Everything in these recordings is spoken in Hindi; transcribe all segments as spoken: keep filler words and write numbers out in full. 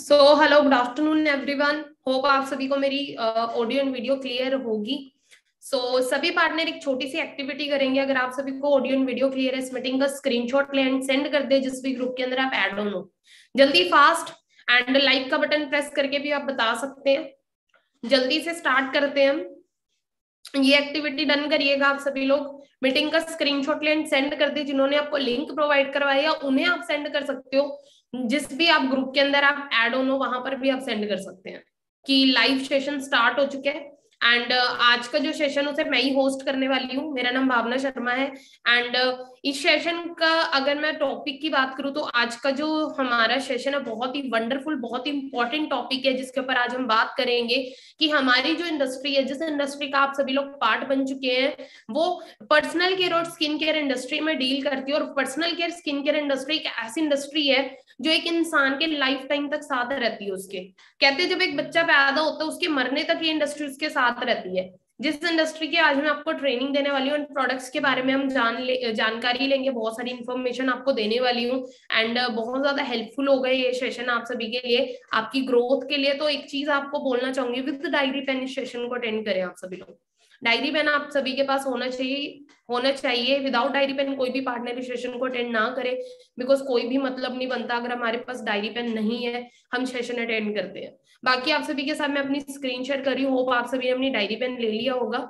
सो hello, good afternoon everyone. Hope आप सभी को मेरी ऑडियो एंड वीडियो क्लियर होगी। सो so, सभी पार्टनर एक छोटी सी एक्टिविटी करेंगे। अगर आप सभी को ऑडियो एंड वीडियो क्लियर है, इस मीटिंग का स्क्रीनशॉट ले एंड सेंड कर दे जिस भी ग्रुप के अंदर आप ऐड ऑन हो। जल्दी फास्ट एंड लाइक का बटन प्रेस करके भी आप बता सकते हैं। जल्दी से स्टार्ट करते हैं हम। ये एक्टिविटी डन करिएगा आप सभी लोग। मीटिंग का स्क्रीनशॉट ले एंड सेंड कर दे। जिन्होंने आपको लिंक प्रोवाइड करवाया उन्हें आप सेंड कर सकते हो। जिस भी आप ग्रुप के अंदर आप ऐड ऑन हो वहां पर भी आप सेंड कर सकते हैं कि लाइव सेशन स्टार्ट हो चुके हैं। एंड uh, आज का जो सेशन उसे मैं ही होस्ट करने वाली हूँ। मेरा नाम भावना शर्मा है। एंड uh, इस सेशन का अगर मैं टॉपिक की बात करूँ तो आज का जो हमारा सेशन है बहुत ही वंडरफुल, बहुत ही इंपॉर्टेंट टॉपिक है जिसके ऊपर आज हम बात करेंगे कि हमारी जो इंडस्ट्री है, जिस इंडस्ट्री का आप सभी लोग पार्ट बन चुके हैं, वो पर्सनल केयर और स्किन केयर इंडस्ट्री में डील करती है। और personal care skin care industry एक ऐसी इंडस्ट्री है जो एक इंसान के लाइफ टाइम तक साथ रहती है। उसके कहते हैं जब एक बच्चा पैदा होता है उसके मरने तक ये इंडस्ट्री उसके साथ रहती है। जिस इंडस्ट्री की आज मैं आपको ट्रेनिंग देने वाली हूँ, प्रोडक्ट्स के बारे में हम जान ले जानकारी लेंगे, बहुत सारी इंफॉर्मेशन आपको देने वाली हूँ। एंड बहुत ज्यादा हेल्पफुल होगा ये सेशन आप सभी के लिए, आपकी ग्रोथ के लिए। तो एक चीज आपको बोलना चाहूंगी, विद डायरी पेन इस सेशन को अटेंड करें आप सभी लोग। डायरी पेन आप सभी के पास होना चाहिए होना चाहिए विदाउट डायरी पेन कोई भी पार्टनर सेशन को अटेंड ना करे, बिकॉज कोई भी मतलब नहीं बनता अगर हमारे पास डायरी पेन नहीं है हम सेशन अटेंड करते हैं। बाकी आप सभी के साथ मैं अपनी स्क्रीन शेयर कर रही हूँ। होप आप सभी ने अपनी डायरी पेन ले लिया होगा।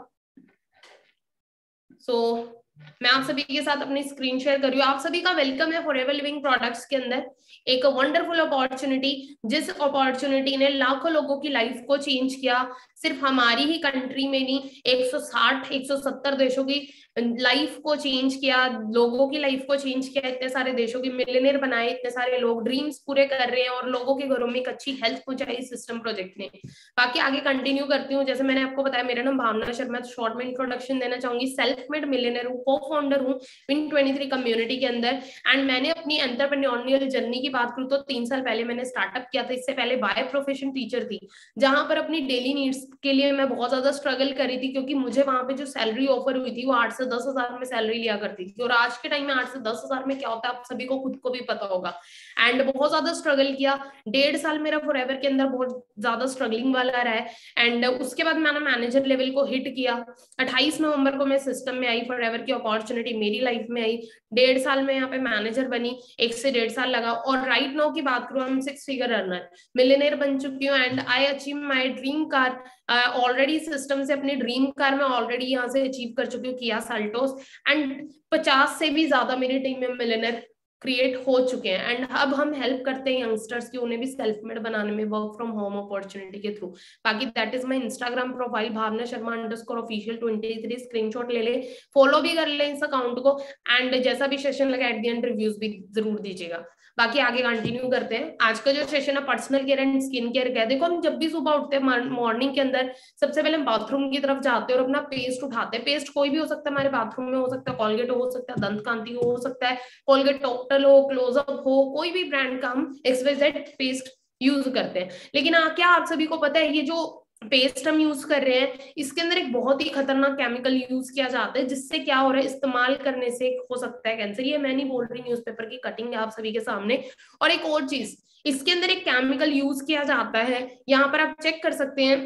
सो so, मैं आप सभी के साथ अपनी स्क्रीन शेयर कर रही हूँ। आप सभी का वेलकम है फॉरएवर लिविंग प्रोडक्ट्स के अंदर। एक वंडरफुल अपॉर्चुनिटी, जिस अपॉर्चुनिटी ने लाखों लोगों की लाइफ को चेंज किया। सिर्फ हमारी ही कंट्री में नहीं, एक सौ साठ एक सौ सत्तर देशों की लाइफ को चेंज किया, लोगों की लाइफ को चेंज किया। इतने सारे देशों की मिलियनेयर बनाए, इतने सारे लोग ड्रीम्स पूरे कर रहे हैं और लोगों के घरों में एक अच्छी हेल्थ पहुंचाई सिस्टम प्रोजेक्ट ने। बाकी आगे कंटिन्यू करती हूँ। जैसे मैंने आपको बताया, मेरा नाम भावना शर्मा। शॉर्ट में इंट्रोडक्शन देना चाहूंगी। सेल्फ मेड मिलियनेयर हूँ, को फाउंडर हूँ विन ट्वेंटी थ्री कम्युनिटी के अंदर। एंड मैंने अपनी एंटरप्रेन्योरियल जर्नी की बात करूँ तो तीन साल पहले मैंने स्टार्टअप किया था। इससे पहले बाय प्रोफेशन टीचर थी, जहां पर अपनी डेली नीड्स के लिए मैं बहुत ज्यादा स्ट्रगल करी थी, क्योंकि मुझे वहां पे जो सैलरी ऑफर हुई थी वो आठ से दस हजार में सैलरी लिया करती थी। और आज के टाइम में आठ से दस हजार में क्या होता है आप सभी को खुद को भी पता होगा। एंड बहुत ज्यादा स्ट्रगल किया। डेढ़ साल मेरा फॉरएवर के अंदर बहुत ज्यादा स्ट्रगलिंग वाला रहा है। एंड उसके बाद मैंने मैनेजर लेवल को हिट किया। अट्ठाईस नवंबर को मैं सिस्टम में आई, फॉरएवर की अपॉर्चुनिटी मेरी लाइफ में आई। डेढ़ साल में यहाँ पे मैनेजर बनी, एक से डेढ़ साल लगा। और राइट नाउ की बात करूँ, हम सिक्स फिगर अर्नर मिलियनेयर बन चुकी हूँ। And I achieve my dream car already. System से अपनी ड्रीम कार में ऑलरेडी यहाँ से अचीव कर चुकी हूँ, किया साल्टोस। एंड पचास से भी ज्यादा मेरी टीम में मिलियनेयर क्रिएट हो चुके हैं। एंड अब हम हेल्प करते हैं यंगस्टर्स की, उन्हें भी सेल्फ मेड बनाने में वर्क फ्रॉम होम अपॉर्चुनिटी के थ्रू। बाकी that is my Instagram profile Bhavna Sharma underscore official twenty three. Screenshot ले ले, फॉलो भी कर ले इस अकाउंट को। एंड जैसा भी सेशन लगा एट द एंड रिव्यूज भी जरूर दीजिएगा। बाकी आगे कंटिन्यू करते हैं। आज का जो सेशन है personal care and skin care का है। देखो, हम जब भी सुबह उठते हैं मॉर्निंग के अंदर, सबसे पहले हम बाथरूम की तरफ जाते हैं और अपना पेस्ट उठाते हैं। पेस्ट कोई भी हो सकता है, हमारे बाथरूम में हो सकता है कोलगेट हो सकता है, दंत कांति हो सकता है, कोलगेट टॉक्टल हो, क्लोजअप हो, कोई भी ब्रांड का हम X Y Z paste use करते हैं। लेकिन आ, क्या आप सभी को पता है ये जो पेस्ट हम यूज कर रहे हैं इसके अंदर एक बहुत ही खतरनाक केमिकल यूज किया जाता है, जिससे क्या हो रहा है, इस्तेमाल करने से हो सकता है कैंसर। ये मैं नहीं बोल रही, न्यूज़पेपर की कटिंग है आप सभी के सामने। और एक और चीज, इसके अंदर एक केमिकल यूज किया जाता है, यहाँ पर आप चेक कर सकते हैं।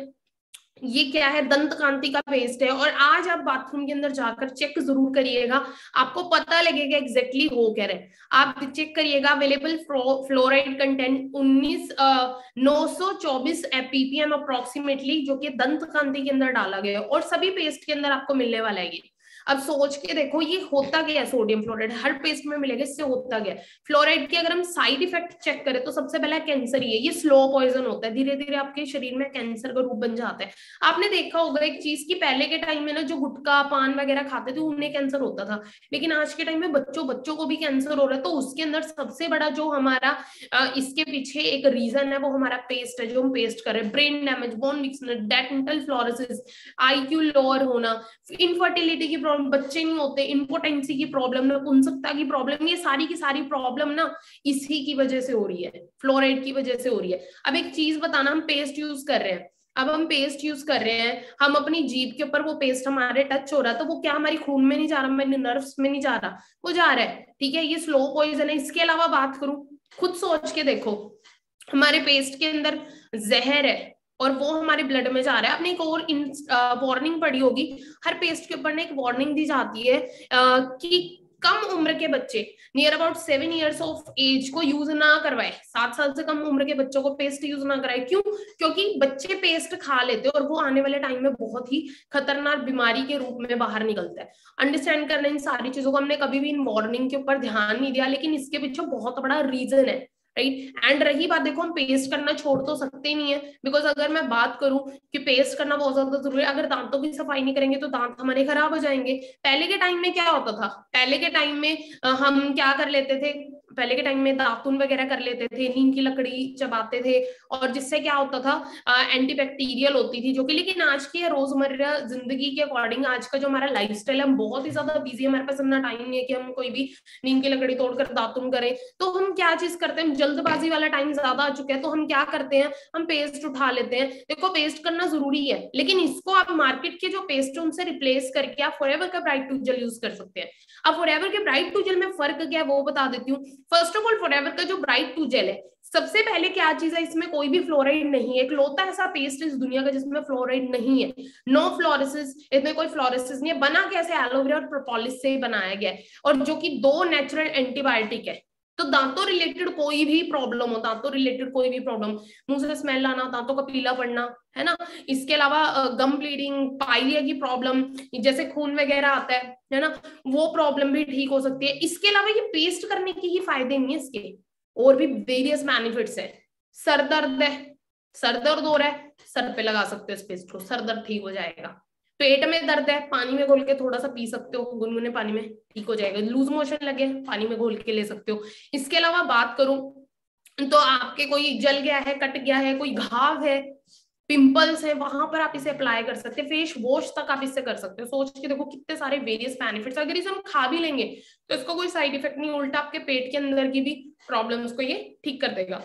ये क्या है, दंत कांति का पेस्ट है। और आज आप बाथरूम के अंदर जाकर चेक जरूर करिएगा, आपको पता लगेगा एग्जैक्टली हो क्या रहे। आप चेक करिएगा, अवेलेबल फ्लोराइड कंटेंट उन्नीस नौ सौ चौबीस पीपीएम अप्रोक्सीमेटली, जो कि दंत कांति के अंदर डाला गया है। और सभी पेस्ट के अंदर आपको मिलने वाला है ये। अब सोच के देखो ये होता क्या है। सोडियम फ्लोराइड हर पेस्ट में मिलेगा, इससे होता क्या है। फ्लोराइड के अगर हम साइड इफेक्ट चेक करें तो सबसे पहला कैंसर ही है। ये स्लो पॉइजन होता है, धीरे धीरे आपके शरीर में कैंसर का रूप बन जाता है। आपने देखा होगा एक चीज की, पहले के टाइम में ना जो गुटखा पान वगैरह खाते थे उन्हें कैंसर होता था, लेकिन आज के टाइम में बच्चों बच्चों को भी कैंसर हो रहा है। तो उसके अंदर सबसे बड़ा जो हमारा इसके पीछे एक रीजन है वो हमारा पेस्ट है, जो हम पेस्ट कर रहे हैं। Brain damage, bone weakness, dental fluorosis, IQ lower होना, इनफर्टिलिटी की प्रॉब्लम, बच्चे नहीं होते, इम्पोटेंसी की प्रॉब्लम, नपुंसकता की प्रॉब्लम, ये सारी की सारी प्रॉब्लम ना इसी की वजह से हो रही है, फ्लोराइड की वजह से हो रही है। अब एक चीज बताना, हम पेस्ट यूज कर रहे हैं, अब हम पेस्ट यूज कर रहे हैं, हम अपनी जीभ के ऊपर वो पेस्ट हमारे टच हो रहा है, तो वो क्या हमारी खून में नहीं जा रहा, हमारे नर्व्स में नहीं जा रहा, वो जा रहा है। ठीक है, ये स्लो पॉइजन है। इसके अलावा बात करूं, खुद सोच के देखो, हमारे पेस्ट के अंदर जहर है और वो हमारे ब्लड में जा रहा है। आपने एक और वार्निंग पढ़ी होगी, हर पेस्ट के ऊपर ना एक वार्निंग दी जाती है आ, कि कम उम्र के बच्चे near about seven years of age को यूज ना करवाए, सात साल से कम उम्र के बच्चों को पेस्ट यूज ना कराए। क्यों? क्योंकि बच्चे पेस्ट खा लेते हैं और वो आने वाले टाइम में बहुत ही खतरनाक बीमारी के रूप में बाहर निकलता है। अंडरस्टैंड करना इन सारी चीजों को, हमने कभी भी इन वार्निंग के ऊपर ध्यान नहीं दिया, लेकिन इसके पीछे बहुत बड़ा रीजन है, राइट। एंड रही बात, देखो हम पेस्ट करना छोड़ तो सकते नहीं है, बिकॉज अगर मैं बात करूं कि पेस्ट करना बहुत ज्यादा जरूरी है, अगर दांतों की सफाई नहीं करेंगे तो दांत हमारे खराब हो जाएंगे। पहले के टाइम में क्या होता था, पहले के टाइम में हम क्या कर लेते थे, पहले के टाइम में दातुन वगैरह कर लेते थे, नीम की लकड़ी चबाते थे, और जिससे क्या होता था, एंटीबैक्टीरियल होती थी जो कि, लेकिन आज की रोजमर्रा जिंदगी के अकॉर्डिंग आज का जो हमारा लाइफस्टाइल है, हम बहुत ही ज्यादा बिजी है, हमारे पास इतना टाइम नहीं है कि हम कोई भी नीम की लकड़ी तोड़कर दातुन करें। तो हम क्या चीज करते हैं, जल्दबाजी वाला टाइम ज्यादा आ चुका है, तो हम क्या करते हैं, हम पेस्ट उठा लेते हैं। देखो पेस्ट करना जरूरी है, लेकिन इसको आप मार्केट के जो पेस्ट है उनसे रिप्लेस करके आप फॉरएवर का ब्राइट टूथ जेल यूज कर सकते हैं। अब फॉरएवर के ब्राइट टूथ जेल में फर्क क्या है वो बता देती हूँ। फर्स्ट ऑफ ऑल, फॉरएवर का जो ब्राइट टूथ जेल है, सबसे पहले क्या चीज है, इसमें कोई भी फ्लोराइड नहीं है, इकलौता ऐसा पेस्ट इस दुनिया का जिसमें फ्लोराइड नहीं है, नो फ्लोरेसिस, इसमें कोई फ्लोरेसिस नहीं है। बना कैसे, एलोवेरा और प्रोपोलिस से ही बनाया गया है, और जो कि दो नेचुरल एंटीबायोटिक है। तो दांतों रिलेटेड कोई भी प्रॉब्लम हो, दांतों रिलेटेड कोई भी प्रॉब्लम, मुंह से स्मेल आना, दांतों का पीला पड़ना, है ना, इसके अलावा गम ब्लीडिंग, पाइलिया की प्रॉब्लम, जैसे खून वगैरह आता है है ना, वो प्रॉब्लम भी ठीक हो सकती है। इसके अलावा ये पेस्ट करने के ही फायदे नहीं है, इसके और भी वेरियस बेनिफिट्स है। सर दर्द है, सर दर्द हो रहा है, सर पे लगा सकते हो इस पेस्ट को, सर दर्द ठीक हो जाएगा। पेट में दर्द है, पानी में घोल के थोड़ा सा पी सकते हो, गुनगुने पानी में, ठीक हो जाएगा। लूज मोशन लगे, पानी में घोल के ले सकते हो। इसके अलावा बात करूं तो आपके कोई जल गया है, कट गया है, कोई घाव है, पिंपल्स है, वहां पर आप इसे अप्लाई कर सकते हैं। फेस वॉश तक आप इससे कर सकते हो। सोच के देखो कितने सारे वेरियस बेनिफिट्स। अगर इसे हम खा भी लेंगे तो इसका कोई साइड इफेक्ट नहीं, उल्टा आपके पेट के अंदर की भी प्रॉब्लम्स को ये ठीक कर देगा।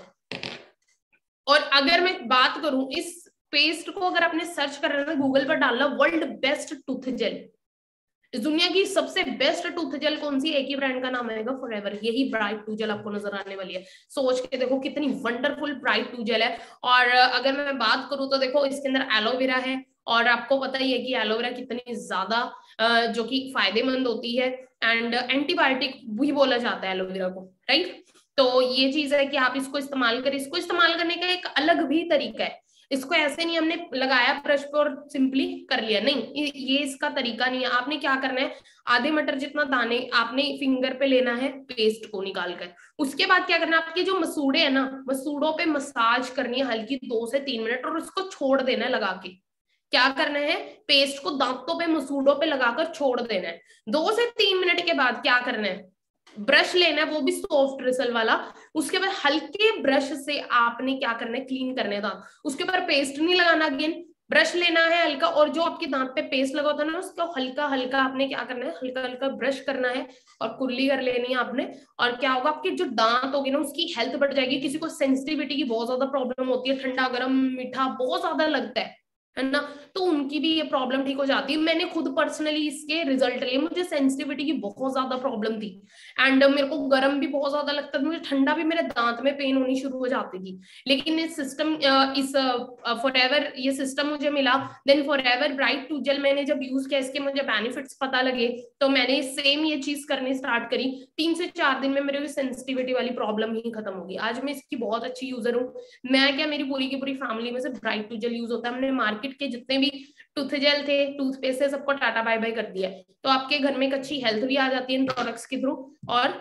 और अगर मैं बात करूं इस पेस्ट को, अगर आपने सर्च करना है गूगल पर डालना वर्ल्ड बेस्ट टूथ जेल, इस दुनिया की सबसे बेस्ट टूथ जेल कौन सी, एक ही ब्रांड का नाम आएगा, फॉरएवर। यही ब्राइट टूथ जेल आपको नजर आने वाली है। सोच के देखो कितनी वंडरफुल ब्राइट टूथ जेल है। और अगर मैं बात करूं तो देखो इसके अंदर एलोवेरा है, और आपको पता ही है कि एलोवेरा कितनी ज्यादा जो कि फायदेमंद होती है, एंड एंटीबायोटिक भी बोला जाता है एलोवेरा को, राइट। तो ये चीज है कि आप इसको इस्तेमाल करें। इसको इस्तेमाल करने का एक अलग भी तरीका है, इसको ऐसे नहीं हमने लगाया ब्रश पे और सिंपली कर लिया, नहीं, ये इसका तरीका नहीं है। आपने क्या करना है, आधे मटर जितना दाने आपने फिंगर पे लेना है पेस्ट को निकाल कर, उसके बाद क्या करना है, आपके जो मसूड़े है ना, मसूड़ों पे मसाज करनी है हल्की दो से तीन मिनट, और उसको छोड़ देना है लगा के। क्या करना है, पेस्ट को दांतों पे मसूड़ों पे लगाकर छोड़ देना है। दो से तीन मिनट के बाद क्या करना है, ब्रश लेना है, वो भी सॉफ्ट ब्रिसल वाला। उसके बाद हल्के ब्रश से आपने क्या करना है, क्लीन करने दांत। उसके ऊपर पेस्ट नहीं लगाना, अगेन ब्रश लेना है हल्का, और जो आपके दांत पे पेस्ट लगा होता है ना, उसको हल्का हल्का आपने क्या करना है, हल्का हल्का ब्रश करना है और कुल्ली कर लेनी है आपने। और क्या होगा, आपके जो दांत होगी ना उसकी हेल्थ बढ़ जाएगी। किसी को सेंसिटिविटी की बहुत ज्यादा प्रॉब्लम होती है, ठंडा गर्म मीठा बहुत ज्यादा लगता है है ना, तो उनकी भी ये प्रॉब्लम ठीक हो जाती है। मैंने खुद पर्सनली इसके रिजल्ट लिए, मुझे सेंसिटिविटी की बहुत ज्यादा प्रॉब्लम थी, एंड मेरे को गर्म भी बहुत ज्यादा लगता था, मुझे ठंडा भी, मेरे दांत में पेन होनी शुरू हो जाती थी। लेकिन इस सिस्टम इस फॉरएवर ये सिस्टम मुझे मिला, then Forever Bright Tooth Gel मैंने जब यूज किया, इसके मुझे बेनिफिट्स पता लगे, तो मैंने सेम ये चीज करनी स्टार्ट करी। तीन से चार दिन में मेरे को सेंसिटिविटी वाली प्रॉब्लम ही खत्म होगी। आज मैं इसकी बहुत अच्छी यूजर हूँ। मैं क्या, मेरी पूरी की पूरी फैमिली में से ब्राइट टूथ जेल यूज होता है। हमने मार्केट के जितने भी टूथ जेल थे, टूथपेस्ट है, सबको टाटा बाय बाय कर दिया। तो आपके घर में एक अच्छी हेल्थ भी आ जाती है इन प्रोडक्ट्स के थ्रू, और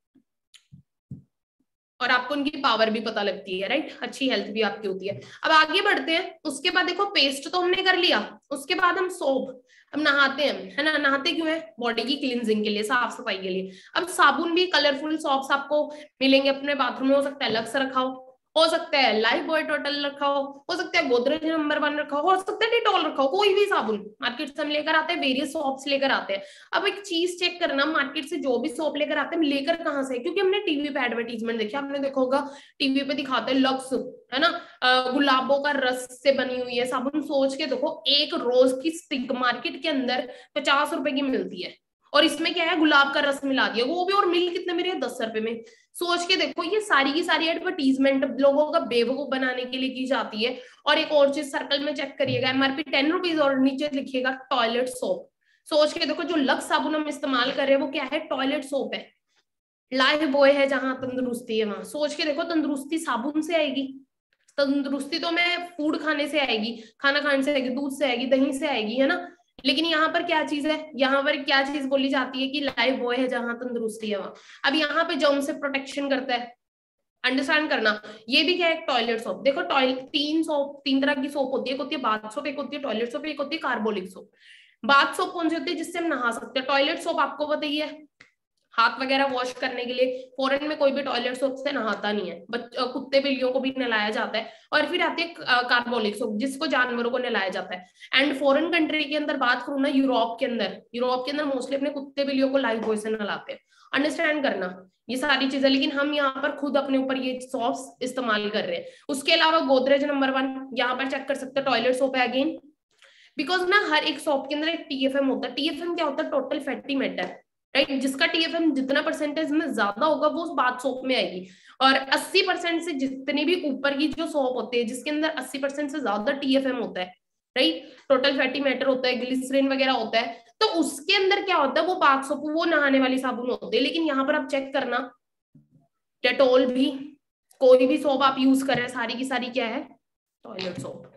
और आपको उनकी पावर भी पता लगती है, राइट, अच्छी हेल्थ भी आपकी होती है। अब आगे बढ़ते हैं। उसके बाद देखो पेस्ट तो हमने कर लिया, उसके बाद हम सोप, हम नहाते हैं, है ना, नहाते क्यों है, बॉडी की क्लींजिंग के लिए, साफ सफाई के लिए। अब साबुन भी कलरफुल सॉप्स आपको मिलेंगे अपने बाथरूम में, हो सकता है लक्स रखा हो हो सकता है लाइफ बॉय टोटल रखा हो हो सकता है गोदरेज नंबर वन रखा हो हो सकता है डिटॉल रखा हो, कोई भी साबुन मार्केट से हम लेकर आते हैं, वेरियस सॉप्स लेकर आते हैं। अब एक चीज चेक करना, मार्केट से जो भी सॉप लेकर आते हैं, लेकर कहाँ से, क्योंकि हमने टीवी पे एडवर्टीजमेंट देखा, आपने देखा होगा टीवी पे दिखाते हैं लक्स, है ना, गुलाबों का रस से बनी हुई है साबुन। सोच के देखो, एक रोज की स्टिक मार्केट के अंदर पचास रुपए की मिलती है, और इसमें क्या है, गुलाब का रस मिला दिया, वो भी, और मिल कितने में रही है, दस रुपए में। सोच के देखो, ये सारी की सारी एडवर्टीजमेंट लोगों का बेवकूफ बनाने के लिए की जाती है। और एक और चीज सर्कल में चेक करिएगा, एमआरपी टेन रुपीज और नीचे लिखिएगा टॉयलेट सोप। सोच के देखो, जो लक्स साबुन हम इस्तेमाल कर रहे हैं वो क्या है, टॉयलेट सोप है। लाइफ बॉय है जहां तंदुरुस्ती है वहां। सोच के देखो, तंदुरुस्ती साबुन से आएगी, तंदुरुस्ती तो मैं फूड खाने से आएगी, खाना खाने से आएगी, दूध से आएगी, दही से आएगी, है ना। लेकिन यहाँ पर क्या चीज है, यहाँ पर क्या चीज बोली जाती है कि लाइफ बॉय है जहां तंदुरुस्ती है वहां। अब यहाँ पे जर्म से प्रोटेक्शन करता है, अंडरस्टैंड करना। ये भी क्या है, टॉयलेट सोप। देखो टॉयलेट, तीन सोप, तीन तरह की सोप होती है, एक होती है बाथ सोप, एक होती है टॉयलेट सोप, एक होती है कार्बोलिक सोप। बाथ सोप कौन सी होती है, जिससे हम नहा सकते हैं। टॉयलेट सोप आपको पता ही है, हाथ वगैरह वॉश करने के लिए। फॉरेन में कोई भी टॉयलेट सोप से नहाता नहीं है, बच्चों, कुत्ते बिल्लियों को भी नहलाया जाता है। और फिर आती है कार्बोलिक सोप, जिसको जानवरों को नहलाया जाता है। एंड फॉरेन कंट्री के अंदर बात करूं ना, यूरोप के अंदर, यूरोप के अंदर मोस्टली अपने कुत्ते बिल्लियों को लाइफ बॉय से नहलाते हैं। अंडरस्टैंड करना ये सारी चीजें। लेकिन हम यहाँ पर खुद अपने ऊपर ये सोप्स इस्तेमाल कर रहे हैं। उसके अलावा गोदरेज नंबर वन, यहाँ पर चेक कर सकते हैं, टॉयलेट सोप है अगेन। बिकॉज ना हर एक सोप के अंदर एक टीएफएम होता है। टीएफएम क्या होता है, टोटल फैटी मैटर, राइट। जिसका टीएफएम जितना परसेंटेज में ज्यादा होगा वो उस बाथ सोप में आएगी। और अस्सी परसेंट से जितने भी ऊपर की जो सोप होती है जिसके अंदर अस्सी परसेंट से ज्यादा टीएफएम होता है, राइट, टोटल फैटी मैटर होता है, ग्लिसरीन वगैरह होता है, तो उसके अंदर क्या होता है, वो बाथ सोप, वो नहाने वाली साबुन होती है। लेकिन यहाँ पर आप चेक करना, डेटॉल भी, कोई भी सोप आप यूज कर रहे हैं, सारी की सारी क्या है, टॉयलेट सोप।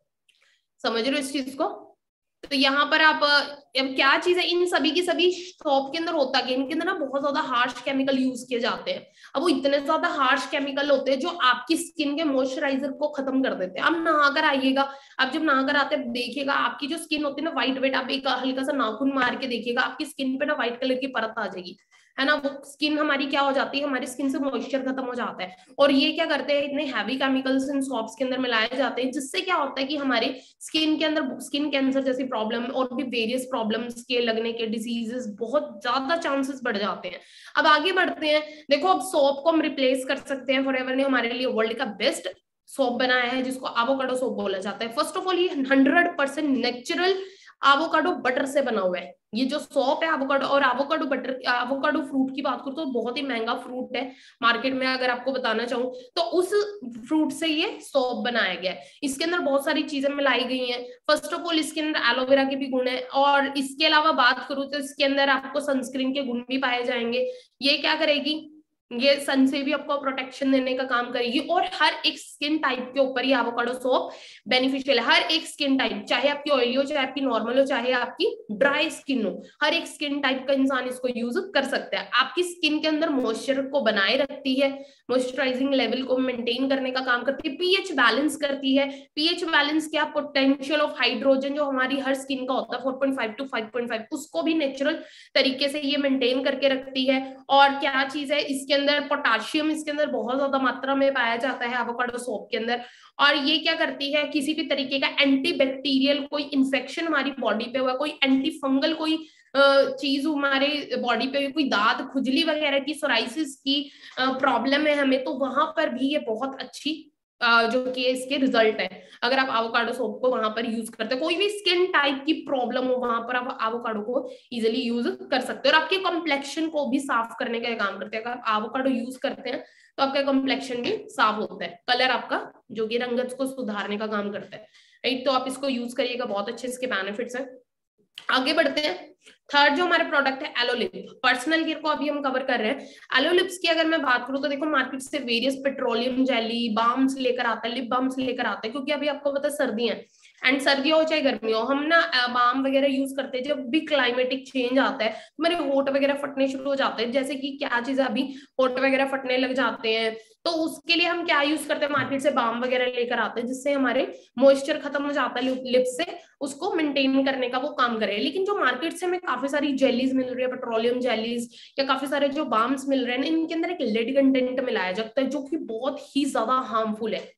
समझ रहे हो इस चीज को। तो यहाँ पर आप अब क्या चीज है, इन सभी की सभी सोप के अंदर होता है, इनके अंदर ना बहुत ज्यादा हार्श केमिकल यूज किए जाते हैं। अब वो इतने ज्यादा हार्श केमिकल होते हैं जो आपकी स्किन के मॉइस्चराइजर को खत्म कर देते हैं। अब नहाकर आइएगा, अब जब नहाकर आते देखिएगा आपकी जो स्किन होती है ना व्हाइट वेट, आप एक हल्का सा नाखून मार के देखिएगा, आपकी स्किन पे ना व्हाइट कलर की परत आ जाएगी, है ना। वो स्किन हमारी क्या हो जाती है, हमारी स्किन से मॉइस्चर खत्म हो जाता है। और ये क्या करते हैं, इतने हैवी केमिकल्स इन सोप्स के अंदर मिलाए जाते हैं, जिससे क्या होता है कि हमारे स्किन के अंदर स्किन कैंसर जैसी प्रॉब्लम और भी वेरियस प्रॉब्लम्स के लगने के, डिजीजेस, बहुत ज्यादा चांसेस बढ़ जाते हैं। अब आगे बढ़ते हैं, देखो अब सोप को हम रिप्लेस कर सकते हैं। फॉरएवर ने हमारे लिए वर्ल्ड का बेस्ट सोप बनाया है जिसको एवोकाडो सोप बोला जाता है। फर्स्ट ऑफ ऑल ये hundred percent natural avocado butter से बना हुआ है। ये जो सोप है एवोकाडो, और एवोकाडो बटर, एवोकाडो फ्रूट की बात करूं तो बहुत ही महंगा फ्रूट है मार्केट में, अगर आपको बताना चाहूं तो उस फ्रूट से ये सोप बनाया गया है। इसके अंदर बहुत सारी चीजें मिलाई गई हैं। फर्स्ट ऑफ ऑल इसके अंदर एलोवेरा के भी गुण है, और इसके अलावा बात करूं तो इसके अंदर आपको सनस्क्रीन के गुण भी पाए जाएंगे। ये क्या करेगी, ये सन से भी आपको प्रोटेक्शन देने का काम करेगी। और हर एक स्किन टाइप के ऊपर ये एवोकाडो सोप बेनिफिशियल है। हर एक स्किन टाइप, चाहे आपकी ऑयली हो, चाहे आपकी नॉर्मल हो, चाहे आपकी ड्राई स्किन हो, हर एक स्किन टाइप का इंसान इसको यूज कर सकता है। आपकी स्किन के अंदर मॉइस्चर को बनाए रखती है, मॉइस्चराइजिंग लेवल को मेंटेन करने का काम करती है, पीएच बैलेंस करती है। पीएच बैलेंस क्या, पोटेंशियल ऑफ हाइड्रोजन जो हमारी हर स्किन का होता है four point five to five point five, उसको भी नेचुरल तरीके से ये मेंटेन करके रखती है। और क्या चीज है, इसके अंदर पोटाशियम इसके अंदर बहुत ज्यादा मात्रा में पाया जाता है एवोकाडो सोप के अंदर। और ये क्या करती है, किसी भी तरीके का एंटी बैक्टीरियल कोई इन्फेक्शन हमारी बॉडी पे हुआ, कोई एंटी फंगल कोई चीज हमारे बॉडी पे, कोई दाद, खुजली वगैरह की, सोराइसिस की प्रॉब्लम है हमें, तो वहां पर भी ये बहुत अच्छी जो कि इसके रिजल्ट है। अगर आप एवोकाडो सोप को वहां पर यूज करते हैं, कोई भी स्किन टाइप की प्रॉब्लम हो वहां पर आप एवोकाडो को इजीली यूज कर सकते हैं। और आपके कॉम्प्लेक्शन को भी साफ करने का काम करते हैं। अगर आप एवोकाडो यूज करते हैं तो आपका कॉम्प्लेक्शन भी साफ होता है, कलर आपका जो कि रंगत को सुधारने का काम करता है, राइट। तो आप इसको यूज करिएगा, बहुत अच्छे इसके बेनिफिट्स हैं। आगे बढ़ते हैं, थर्ड जो हमारे प्रोडक्ट है एलोलिप। पर्सनल केयर को अभी हम कवर कर रहे हैं। एलोलिप्स की अगर मैं बात करूं तो देखो मार्केट से वेरियस पेट्रोलियम जेली बाम्स लेकर आता है, लिप बाम्स लेकर आता है, क्योंकि अभी आपको पता है सर्दी है, एंड सर्दी हो चाहे गर्मी हो, हम ना बाम वगैरह यूज करते हैं। जब भी क्लाइमेटिक चेंज आता है तो मेरे होठ वगैरह फटने शुरू हो जाते हैं, जैसे कि क्या चीज अभी होठ वगैरह फटने लग जाते हैं, तो उसके लिए हम क्या यूज करते हैं, मार्केट से बाम वगैरह लेकर आते हैं, जिससे हमारे मॉइस्चर खत्म हो जाता है लिप्स से, उसको मेंटेन करने का वो काम करे। लेकिन जो मार्केट से हमें काफी सारी जेलीज मिल रही है, पेट्रोलियम जेलीज या काफी सारे जो बाम्स मिल रहे हैं, इनके अंदर एक लेड कंटेंट मिलाया जाता है जो कि बहुत ही ज्यादा हार्मफुल है।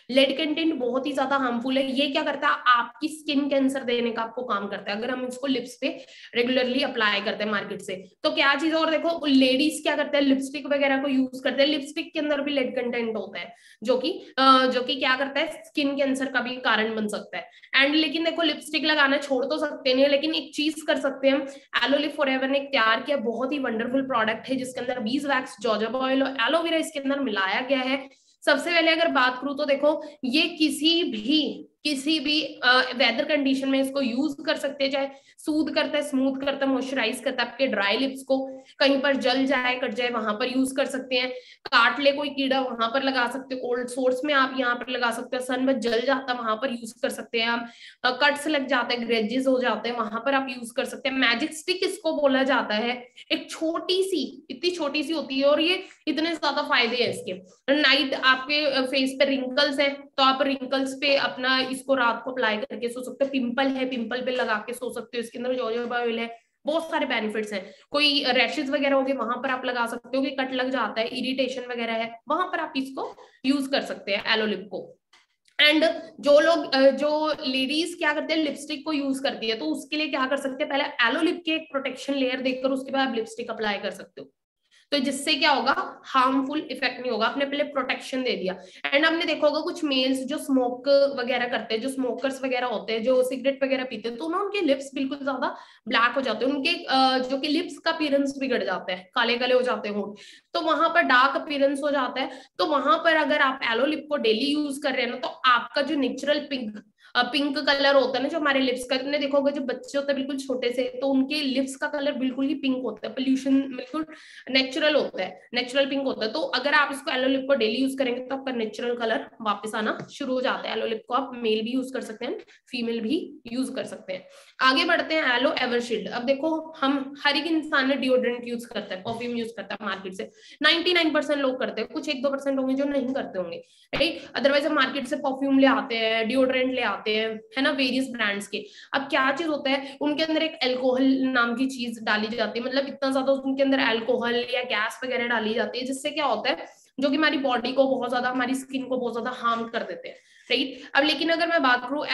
लेड कंटेंट बहुत ही ज्यादा हार्मफुल है। ये क्या करता है, आपकी स्किन कैंसर देने का आपको काम करता है अगर हम इसको लिप्स पे रेगुलरली अप्लाई करते हैं मार्केट से। तो क्या चीज, और देखो लेडीज क्या करते हैं, लिपस्टिक वगैरह को यूज करते हैं, लिपस्टिक के अंदर भी लेड कंटेंट होता है जो कि जो कि क्या करता है, स्किन कैंसर का भी कारण बन सकता है। एंड लेकिन देखो लिपस्टिक लगाना छोड़ तो सकते नहीं, लेकिन एक चीज कर सकते हैं हम, एलो लिप फॉरएवर ने तैयार किया बहुत ही वंडरफुल प्रोडक्ट है जिसके अंदर बीज वैक्स, जोजोबा ऑयल और एलोवेरा इसके अंदर मिलाया गया है। सबसे पहले अगर बात करूं तो देखो ये किसी भी किसी भी वेदर कंडीशन में इसको यूज कर सकते हैं, चाहे सूद करता है, स्मूथ करता है, मॉइस्चराइज करता है आपके ड्राई लिप्स को, कहीं पर जल जाए कट जाए वहां पर यूज कर सकते हैं, काट ले कोई कीड़ा वहां पर लगा सकते हो, कोल्ड सोर्स में आप यहाँ पर लगा सकते हो, सन में जल जाता है वहां पर यूज कर सकते हैं आप, कट्स लग जाते हैं, ग्रेजेस हो जाते हैं वहां पर आप यूज कर सकते हैं। मैजिक स्टिक इसको बोला जाता है, एक छोटी सी, इतनी छोटी सी होती है और ये इतने ज्यादा फायदे हैं इसके। नाइट आपके फेस पे रिंकल्स है तो आप रिंकल्स पे अपना इसको रात को अप्लाई करके सो सकते हो, पिंपल है पिंपल पे लगा के सो सकते हो, इसके अंदर जोजोबा ऑयल है, बहुत सारे बेनिफिट्स हैं। कोई रैशेस वगैरह हो गए वहां पर आप लगा सकते हो कि कट लग जाता है, इरिटेशन वगैरह है वहां पर आप इसको यूज कर सकते हैं एलो लिप को। एंड जो लोग जो लेडीज क्या करते हैं लिपस्टिक को यूज करती है तो उसके लिए क्या कर सकते हैं, पहले एलो लिप के एक प्रोटेक्शन लेयर देकर उसके बाद आप लिपस्टिक अप्लाई कर सकते हो, तो जिससे क्या होगा, हार्मफुल इफेक्ट नहीं होगा, आपने पहले प्रोटेक्शन दे दिया। एंड आपने देखा होगा कुछ मेल्स जो स्मोक वगैरह करते हैं, जो स्मोकर्स वगैरह होते हैं, जो सिगरेट वगैरह पीते हैं, तो ना उनके लिप्स बिल्कुल ज्यादा ब्लैक हो जाते हैं, उनके जो कि लिप्स का अपीयरेंस बिगड़ जाता है, काले काले हो जाते हैं होंठ, तो वहां पर डार्क अपीयरेंस हो जाता है। तो वहां पर अगर आप एलो लिप को डेली यूज कर रहे हैं ना, तो आपका जो नेचुरल पिंक पिंक कलर होता है ना जो हमारे लिप्स का, तुमने देखा होगा जो बच्चे होते हैं बिल्कुल छोटे से, तो उनके लिप्स का कलर बिल्कुल ही पिंक होता है, पोल्यूशन बिल्कुल नेचुरल होता है, नेचुरल पिंक होता है। तो अगर आप इसको एलो लिप को डेली यूज करेंगे तो आपका नेचुरल कलर वापस आना शुरू हो जाता है। एलो लिप को आप मेल भी यूज कर सकते हैं, फीमेल भी यूज कर सकते हैं। आगे बढ़ते हैं, एलो एवरशील्ड। अब देखो हम हर एक इंसान ने डिओड्रेंट यूज करता है, परफ्यूम यूज करता है मार्केट से, निन्यानवे परसेंट लोग करते हैं, कुछ एक दो परसेंट होंगे जो नहीं करते होंगे, राइट। अदरवाइज हम मार्केट से परफ्यूम ले आते हैं, डिओड्रेंट ले आते हैं, है ना, वेरियस ब्रांड्स के। अब क्या चीज होता है, उनके अंदर एक अल्कोहल नाम की चीज डाली जाती है, मतलब इतना ज्यादा उनके अंदर अल्कोहल या गैस वगैरह डाली जाती है, जिससे क्या होता है, जो कि हमारी बॉडी को बहुत ज्यादा, हमारी स्किन को बहुत ज्यादा हार्म कर देते हैं, राइट। अब लेकिन अगर मैं बात करूं,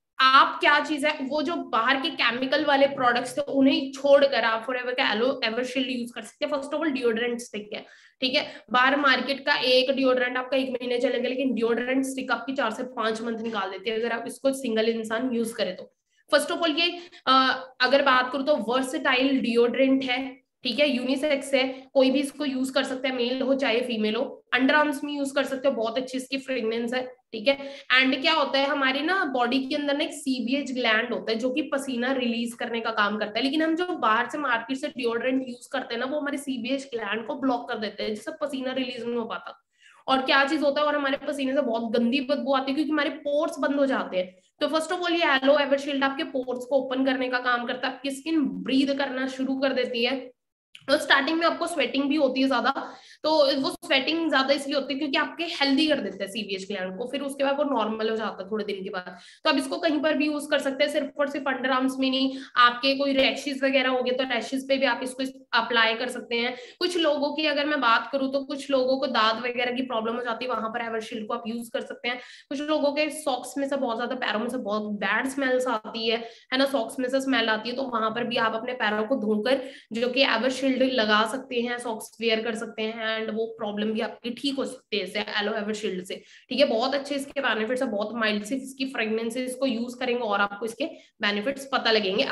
आप क्या चीज है, वो जो बाहर के केमिकल वाले प्रोडक्ट्स थे उन्हें छोड़कर आप फॉरएवर का एलो एवरशील्ड यूज कर सकते हैं। First of all deodorant stick है, ठीक है, बाहर मार्केट का एक डिओड्रेंट आपका एक महीने चलेगा, लेकिन डिओड्रेंट स्टिक आपकी चार से पांच मंथ निकाल देती है अगर आप इसको सिंगल इंसान यूज करे तो। फर्स्ट ऑफ ऑल ये आ, अगर बात करूं तो वर्सेटाइल डिओड्रेंट है, ठीक है, यूनिसेक्स है, कोई भी इसको यूज कर सकता है, मेल हो चाहे फीमेल हो, अंडर आर्म्स में यूज कर सकते हो, बहुत अच्छी इसकी फ्रेग्रेंस है, ठीक है। एंड क्या होता है, हमारे ना बॉडी के अंदर ना एक सीबीएच ग्लैंड होता है जो कि पसीना रिलीज करने का काम करता है, लेकिन हम जो बाहर से मार्केट से डिओड्रेंट यूज करते हैं ना, वो हमारे सीबीएच ग्लैंड को ब्लॉक कर देते हैं, जिससे पसीना रिलीज नहीं हो पाता। और क्या चीज होता है, और हमारे पसीने से बहुत गंदी बदबू आती है क्योंकि हमारे पोर्स बंद हो जाते हैं। तो फर्स्ट ऑफ ऑल ये एलो एवरशील्ड आपके पोर्स को ओपन करने का काम करता है, आपकी स्किन ब्रीद करना शुरू कर देती है। तो स्टार्टिंग में आपको स्वेटिंग भी होती है ज्यादा, तो वो स्वेटिंग ज्यादा इसलिए होती है क्योंकि आपके हेल्दी कर देते हैं सीबीएच ग्लैंड को, फिर उसके बाद वो नॉर्मल हो जाता है थोड़े दिन के बाद। तो आप इसको कहीं पर भी यूज कर सकते हैं, सिर्फ और सिर्फ अंडर आर्म्स में नहीं, आपके कोई रैशेस वगैरह हो गए तो रैशेस पे भी आप इसको अप्लाई कर सकते हैं। कुछ लोगों की अगर मैं बात करूं तो कुछ लोगों को दाद वगैरह की प्रॉब्लम हो जाती है, वहां पर एवरशील्ड को आप यूज कर सकते हैं। कुछ लोगों के सॉक्स में से बहुत ज्यादा, पैरों में से बहुत बैड स्मेल्स आती है है ना, सॉक्स में से स्मेल आती है, तो वहां पर भी आप अपने पैरों को धोकर जो कि एवरशील्ड लगा सकते हैं, सॉक्स वेयर कर सकते हैं, एंड वो प्रॉब्लम भी आपकी ठीक हो सकती है इससे, एलो एवरशील्ड से, ठीक है। बहुत अच्छे इसके बेनिफिट्स है, बहुत माइल्ड सी इसकी फ्रेग्रेंस है, इसको यूज करेंगे और आपको इसके बेनिफिट्स पता लगेंगे।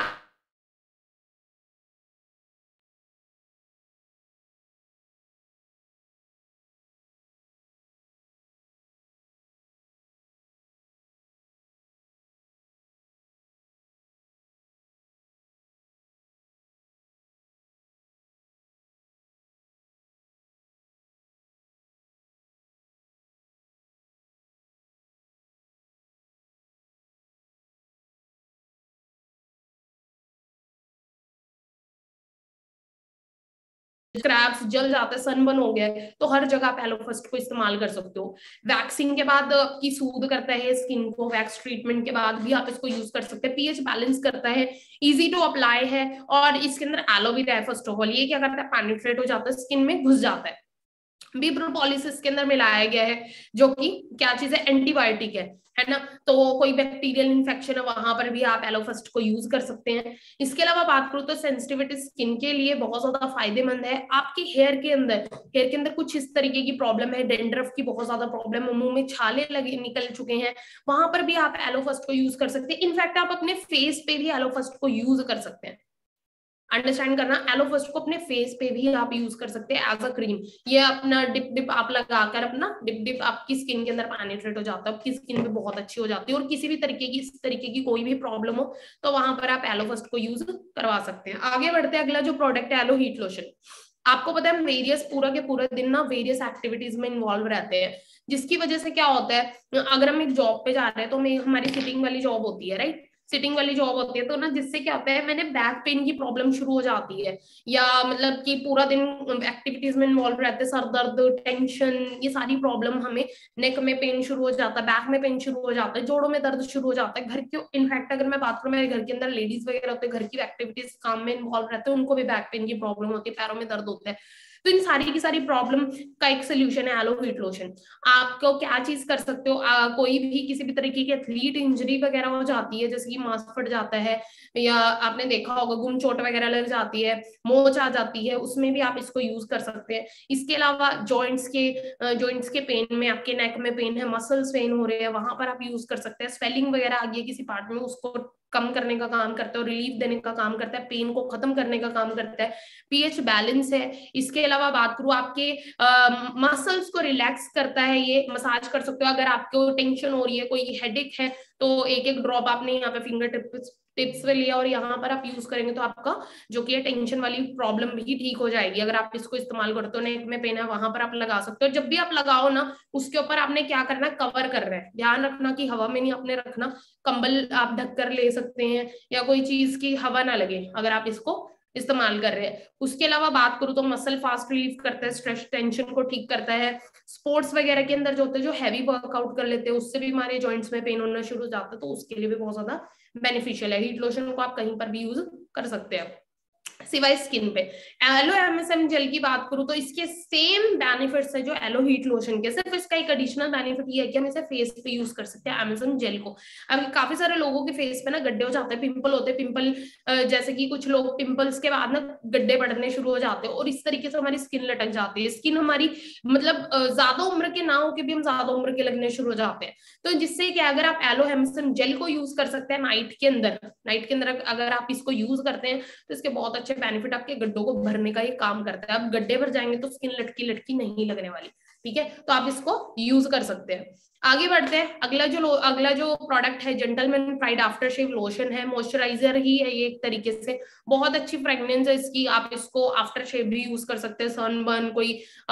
क्रैब्स जल जाते हैं, सनबर्न हो गया है, तो हर जगह आप एलो फर्स्ट को इस्तेमाल कर सकते हो। वैक्सिंग के बाद आपकी सूद करता है स्किन को, वैक्स ट्रीटमेंट के बाद भी आप इसको यूज कर सकते हैं, पीएच बैलेंस करता है, इजी टू अप्लाई है, और इसके अंदर एलोवेरा है। फर्स्ट ऑफ ऑल ये क्या करता है, पेनिट्रेट हो जाता है, स्किन में घुस जाता है, बी प्रोपोलिस इसके अंदर मिलाया गया है, जो कि क्या चीज है, एंटीबायोटिक है, है ना। तो कोई बैक्टीरियल इन्फेक्शन है वहां पर भी आप एलोफस्ट को यूज कर सकते हैं। इसके अलावा बात करूं तो सेंसिटिविटी स्किन के लिए बहुत ज्यादा फायदेमंद है। आपके हेयर के अंदर हेयर के अंदर कुछ इस तरीके की प्रॉब्लम है, डेंड्रफ की बहुत ज्यादा प्रॉब्लम है, मुंह में छाले लगे निकल चुके हैं, वहां पर भी आप एलोफस्ट को यूज कर सकते हैं। इनफैक्ट आप अपने फेस पे भी एलोफस्ट को यूज कर सकते हैं। अंडरस्टैंड करना, एलोफस्ट को अपने फेस पे भी आप यूज कर सकते हैं एज अ क्रीम। ये अपना डिप डिप आप लगाकर अपना डिप डिप आपकी स्किन के अंदर पेनिट्रेट हो जाता है, आपकी स्किन भी बहुत अच्छी हो जाती है। और किसी भी तरीके की इस तरीके की कोई भी प्रॉब्लम हो तो वहां पर आप एलोफस्ट को यूज करवा सकते हैं। आगे बढ़ते हैं, अगला जो प्रोडक्ट है एलो हीट लोशन। आपको पता है वेरियस पूरा के पूरा दिन ना वेरियस एक्टिविटीज में इन्वॉल्व रहते हैं, जिसकी वजह से क्या होता है, अगर हम एक जॉब पे जा रहे हैं तो हमारी सिटिंग वाली जॉब होती है, राइट, सिटिंग वाली जॉब होती है, तो ना जिससे क्या होता है, मैंने बैक पेन की प्रॉब्लम शुरू हो जाती है, या मतलब कि पूरा दिन एक्टिविटीज में इन्वॉल्व रहते हैं, सर दर्द, टेंशन, ये सारी प्रॉब्लम हमें, नेक में पेन शुरू हो जाता है, बैक में पेन शुरू हो जाता है, जोड़ों में दर्द शुरू हो जाता है, घर के, इनफैक्ट अगर मैं बात करूं, मेरे घर के अंदर लेडीज वगैरह होते हैं, घर की एक्टिविटीज काम में इन्वॉल्व रहते हैं, उनको भी बैक पेन की प्रॉब्लम होती है, पैरों में दर्द होता है। तो इन सारी की सारी प्रॉब्लम का एक सोल्यूशन है एलो हीट लोशन। आपको क्या चीज कर सकते हो, आ, कोई भी किसी भी तरीके की एथलीट इंजरी वगैरह हो जाती है, जैसे कि मांस फट जाता है, या आपने देखा होगा गुम चोट वगैरह लग जाती है, मोच आ जाती है, उसमें भी आप इसको यूज कर सकते हैं। इसके अलावा जॉइंट्स के जॉइंट्स के पेन में, आपके नेक में पेन है, मसल्स पेन हो रहे हैं, वहां पर आप यूज कर सकते हैं। स्वेलिंग वगैरह आ गई है किसी पार्ट में, उसको कम करने का काम करता है, रिलीफ देने का काम करता है, पेन को खत्म करने का काम करता है। पीएच बैलेंस है। इसके अलावा बात करूं, आपके मसल्स को रिलैक्स करता है, ये मसाज कर सकते हो। अगर आपको टेंशन हो रही है, कोई हेडेक है, तो एक एक ड्रॉप आपने यहाँ पे फिंगर टिप्स टिप्स पे लिया और यहाँ पर आप यूज करेंगे तो आपका जो कि टेंशन वाली प्रॉब्लम भी ठीक हो जाएगी। अगर आप इसको इस्तेमाल करते हो, नेक में पेन है, वहां पर आप लगा सकते हो। जब भी आप लगाओ ना, उसके ऊपर आपने क्या करना है, कवर कर रहे हैं, ध्यान रखना कि हवा में नहीं आपने रखना, कंबल आप ढक कर ले सकते हैं, या कोई चीज की हवा ना लगे अगर आप इसको इस्तेमाल कर रहे हैं। उसके अलावा बात करूं तो मसल फास्ट रिलीव करता है, स्ट्रेस टेंशन को ठीक करता है। स्पोर्ट्स वगैरह के अंदर जो होते हैं, जो हैवी वर्कआउट कर लेते हैं, उससे भी हमारे जॉइंट्स में पेन होना शुरू हो जाता है, तो उसके लिए भी बहुत ज्यादा बेनिफिशियल है। हीट लोशन को आप कहीं पर भी यूज कर सकते हैं सिवाय स्किन पे। एलो एमएसएम जेल की बात करूं तो इसके सेम बेनिफिट्स है जो एलो हीट लोशन के, सिर्फ इसका एक एडिशनल बेनिफिट ये है कि हम इसे फेस पे यूज कर सकते हैं एमएसएम जेल को। अब काफी सारे लोगों के फेस पे ना गड्ढे हो जाते हैं, पिंपल होते हैं, पिंपल जैसे कि कुछ लोग पिंपल्स के बाद ना गड्ढे बढ़ने शुरू हो जाते हैं, और इस तरीके से हमारी स्किन लटक जाती है। स्किन हमारी मतलब ज्यादा उम्र के ना हो के भी हम ज्यादा उम्र के लगने शुरू हो जाते हैं। तो जिससे क्या, अगर आप एलो एमएसएम जेल को यूज कर सकते हैं नाइट के अंदर, नाइट के अंदर अगर आप इसको यूज करते हैं तो इसके बहुत अच्छे बेनिफिट, आपके गड्ढों को भरने का ये काम करता है। अब गड्ढे भर जाएंगे तो स्किन लटकी लटकी नहीं लगने वाली, ठीक है, तो आप इसको यूज कर सकते हैं। आगे बढ़ते हैं, अगला जो अगला जो प्रोडक्ट है gentleman pride after shave lotion है, मॉइस्चराइजर ही है ये एक तरीके से, बहुत अच्छी फ्रेग्रेंस है इसकी, आप इसको आफ्टर शेव भी यूज कर सकते हैं। सनबर्न कोई आ,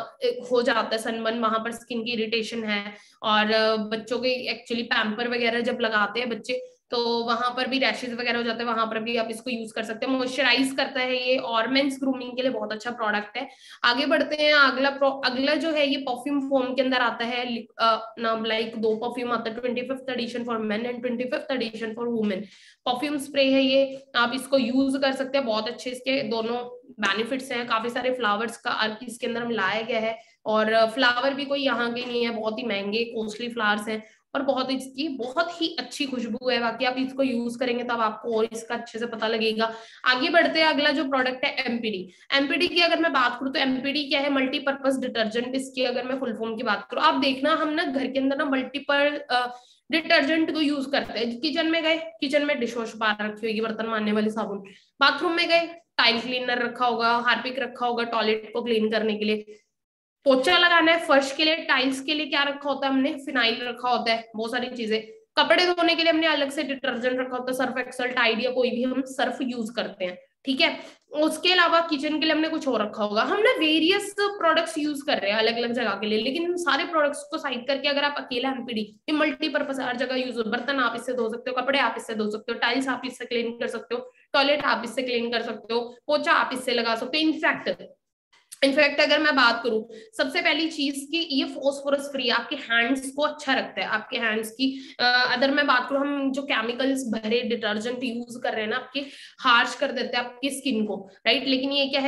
हो जाता है सनबर्न, वहां पर स्किन की इरिटेशन है, और बच्चों के एक्चुअली पैम्पर वगैरह जब लगाते हैं बच्चे तो वहां पर भी रैशेज वगैरह हो जाते हैं, वहां पर भी आप इसको यूज कर सकते हैं। मॉइस्चराइज करता है ये, और मेंस ग्रूमिंग के लिए बहुत अच्छा प्रोडक्ट है। आगे बढ़ते हैं, अगला अगला जो है ये परफ्यूम फॉर्म के अंदर आता है, नाम लाइक दो परफ्यूम आता है, twenty fifth edition for men and twenty fifth edition for women. Perfume spray है ये, आप इसको यूज कर सकते हैं, बहुत अच्छे इसके दोनों बेनिफिट्स हैं। काफी सारे फ्लावर्स का अर्क इसके अंदर मिलाया गया है, और फ्लावर भी कोई यहाँ के नहीं है, बहुत ही महंगे कॉस्टली फ्लावर्स हैं, और बहुत इसकी बहुत ही अच्छी खुशबू है। बाकी आप इसको यूज करेंगे तब आपको और इसका अच्छे से पता लगेगा। आगे बढ़ते हैं, अगला जो प्रोडक्ट है एमपीडी। एमपीडी की अगर मैं बात करूं तो एमपीडी क्या है, मल्टीपर्पज डिटर्जेंट। इसकी अगर मैं फुल फॉर्म की बात करूं, आप देखना हम ना घर के अंदर ना मल्टीपल डिटर्जेंट को यूज करते हैं। किचन में गए, किचन में डिश वॉश बार रखी होगी, बर्तन मारने वाली साबुन, बाथरूम में गए टाइल क्लीनर रखा होगा, हार्पिक रखा होगा टॉयलेट को क्लीन करने के लिए, पोछा लगाना है फर्श के लिए, टाइल्स के लिए क्या रखा होता है हमने, फिनाइल रखा होता है, बहुत सारी चीजें। कपड़े धोने के लिए हमने अलग से डिटर्जेंट रखा होता है, सर्फ एक्सल, टाइड या कोई भी हम सर्फ यूज करते हैं, ठीक है। उसके अलावा किचन के लिए हमने कुछ और रखा होगा। हम ना वेरियस प्रोडक्ट्स यूज कर रहे हैं अलग अलग जगह के लिए, लेकिन सारे प्रोडक्ट्स को साइड करके अगर आप अकेला एमपीडी, ये मल्टीपर्पज हर जगह यूज हो, बर्तन आप इससे धो सकते हो, कपड़े आप इससे धो सकते हो, टाइल्स आप इससे क्लीन कर सकते हो, टॉयलेट आप इससे क्लीन कर सकते हो, पोछा आप इससे लगा सकते हो। इनफैक्ट इनफैक्ट अगर मैं बात करूं, सबसे पहली चीज कि ये फॉस्फोरस फ्री, आपके हैंड्स को अच्छा रखता है, आपके हैंड्स की अगर मैं बात करूं, हम जो केमिकल्स भरे डिटर्जेंट यूज कर रहे हैं ना, आपके हार्श कर देते हैं आपकी स्किन को, राइट, लेकिन ये क्या है,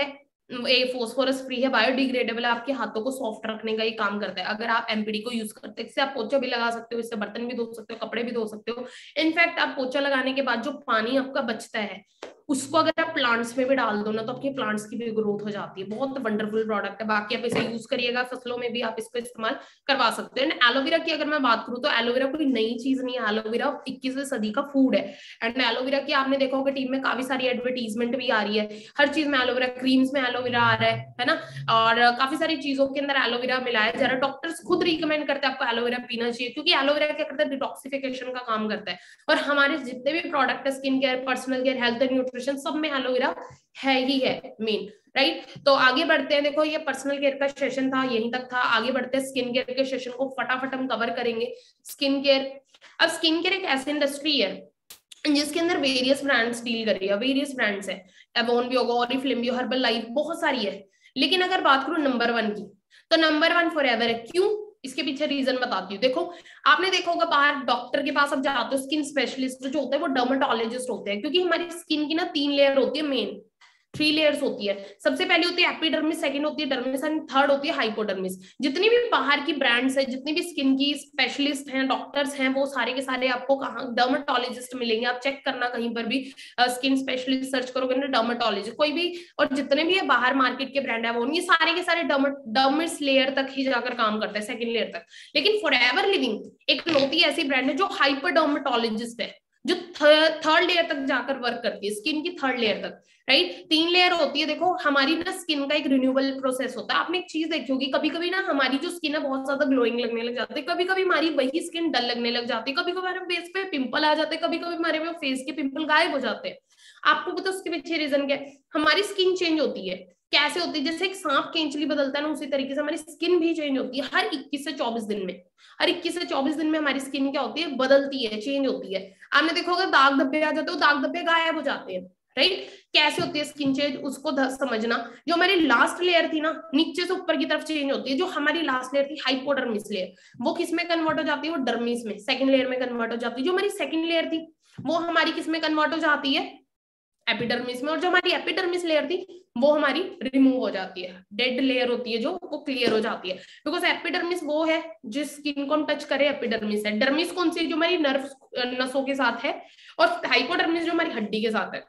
फोस्फोरस फ्री है, बायोडिग्रेडेबल है, आपके हाथों को सॉफ्ट रखने का ये काम करता है। अगर आप एमपीडी को यूज करते हैं, इससे आप पोछा भी लगा सकते हो, इससे बर्तन भी धो सकते हो, कपड़े भी धो सकते हो। इनफैक्ट आप पोछा लगाने के बाद जो पानी आपका बचता है उसको अगर आप प्लांट्स में भी डाल दो ना तो आपके प्लांट्स की भी ग्रोथ हो जाती है। बहुत वंडरफुल प्रोडक्ट है। बाकी आप इसे यूज करिएगा, फसलों में भी आप इसको इस्तेमाल करवा सकते हैं। एंड एलोवेरा की अगर मैं बात करूं तो एलोवेरा कोई नई चीज नहीं है, एलोवेरा इक्कीसवीं सदी का फूड है। एंड एलोवेरा की आपने देखा होगा टीम में काफी सारी एडवर्टीजमेंट भी आ रही है, हर चीज में एलोवेरा, क्रीम्स में एलोवेरा आ रहा है है ना, और काफी सारी चीजों के अंदर एलोवेरा मिलाया जा रहा है। डॉक्टर्स खुद रिकमेंड करते हैं आपको एलोवेरा पीना चाहिए, क्योंकि एलोवेरा क्या करता है, डिटॉक्सिफिकेशन का काम करता है। और हमारे जितने भी प्रोडक्ट है, skin care, personal care, health and nutrition, सब में एलोवेरा है ही है मेन, राइट। तो आगे बढ़ते हैं। देखो ये पर्सनल केयर का सेशन था, यहीं तक था। आगे बढ़ते हैं स्किन केयर के सेशन को फटाफट हम कवर करेंगे। स्किन केयर, अब स्किन केयर एक ऐसी इंडस्ट्री है जिसके अंदर वेरियस ब्रांड्स डील कर रही है, वेरियस ब्रांड्स है, एवोन भी होगा, ऑरिफ्लेम भी, हर्बल लाइफ, बहुत सारी है। लेकिन अगर बात करूं नंबर वन की, तो नंबर वन फॉरएवर है। क्यों? इसके पीछे रीजन बताती हूँ। देखो आपने देखा होगा बाहर डॉक्टर के पास अब जाते हो, स्किन स्पेशलिस्ट जो होते हैं वो डर्मेटोलॉजिस्ट होते हैं, क्योंकि हमारी स्किन की ना तीन लेयर होती है, मेन थ्री लेयर्स होती है। सबसे पहली होती है एपिडर्मिस, सेकंड होती है डर्मिस एंड थर्ड होती है हाइपोडर्मिस। जितनी भी बाहर की ब्रांड्स है, जितनी भी स्किन की स्पेशलिस्ट हैं, डॉक्टर्स हैं, वो सारे के सारे आपको कहाँ डर्मेटोलॉजिस्ट मिलेंगे। आप चेक करना कहीं पर भी स्किन स्पेशलिस्ट सर्च करोगे ना, डर्मेटोलॉजिस्ट कोई भी, और जितने भी है बाहर मार्केट के ब्रांड है वो, ये सारे के सारे डर्मिस लेयर तक ही जाकर काम करते हैं, सेकेंड लेयर तक। लेकिन फॉरएवर लिविंग एक लौती ऐसी ब्रांड है जो हाइपर डर्मेटोलॉजिस्ट है, जो थर्ड लेयर तक जाकर वर्क करती है, स्किन की थर्ड लेयर तक, राइट। तीन लेयर होती है। देखो हमारी ना स्किन का एक रिन्यूएबल प्रोसेस होता है। आपने एक चीज देखी होगी, कभी कभी ना हमारी जो स्किन है बहुत ज्यादा ग्लोइंग लगने लग जाती है, कभी कभी हमारी वही स्किन डल लगने लग जाती है, कभी कभी हमारे फेस पे पिंपल आ जाते हैं, कभी कभी हमारे फेस के पिंपल गायब हो जाते हैं। आपको पता उसके पीछे रीजन क्या है? हमारी स्किन चेंज होती है। कैसे होती है? जैसे एक सांप केंचली बदलता है ना, उसी तरीके से हमारी स्किन भी चेंज होती है हर इक्कीस से चौबीस दिन में। हर इक्कीस से चौबीस दिन में हमारी स्किन क्या होती है? बदलती है, चेंज होती है। आपने देखा होगा दाग धब्बे आ जाते हैं, दाग धब्बे गायब हो जाते हैं, राइट। कैसे होती है स्किन चेंज, उसको समझना। जो हमारी लास्ट लेयर थी ना, नीचे से ऊपर की तरफ चेंज होती है। जो हमारी लास्ट लेयर थी हाइपोडर्मिस लेयर, वो किस में कन्वर्ट हो जाती है? वो डर्मिस में, सेकंड लेयर में कन्वर्ट हो जाती है। जो हमारी सेकंड लेयर थी वो हमारी किस में कन्वर्ट हो जाती है? एपिडर्मिस में। और जो हमारी एपिडर्मिस लेयर थी वो हमारी रिमूव हो जाती है, डेड लेयर होती है जो, वो क्लियर हो जाती है। बिकॉज एपिडर्मिस वो है जिस स्किन को हम टच करें, एपिडर्मिस है। डर्मिस कौन सी? जो हमारी नर्व नसों के साथ है, और हाइपोडर्मिस जो हमारी हड्डी के साथ है।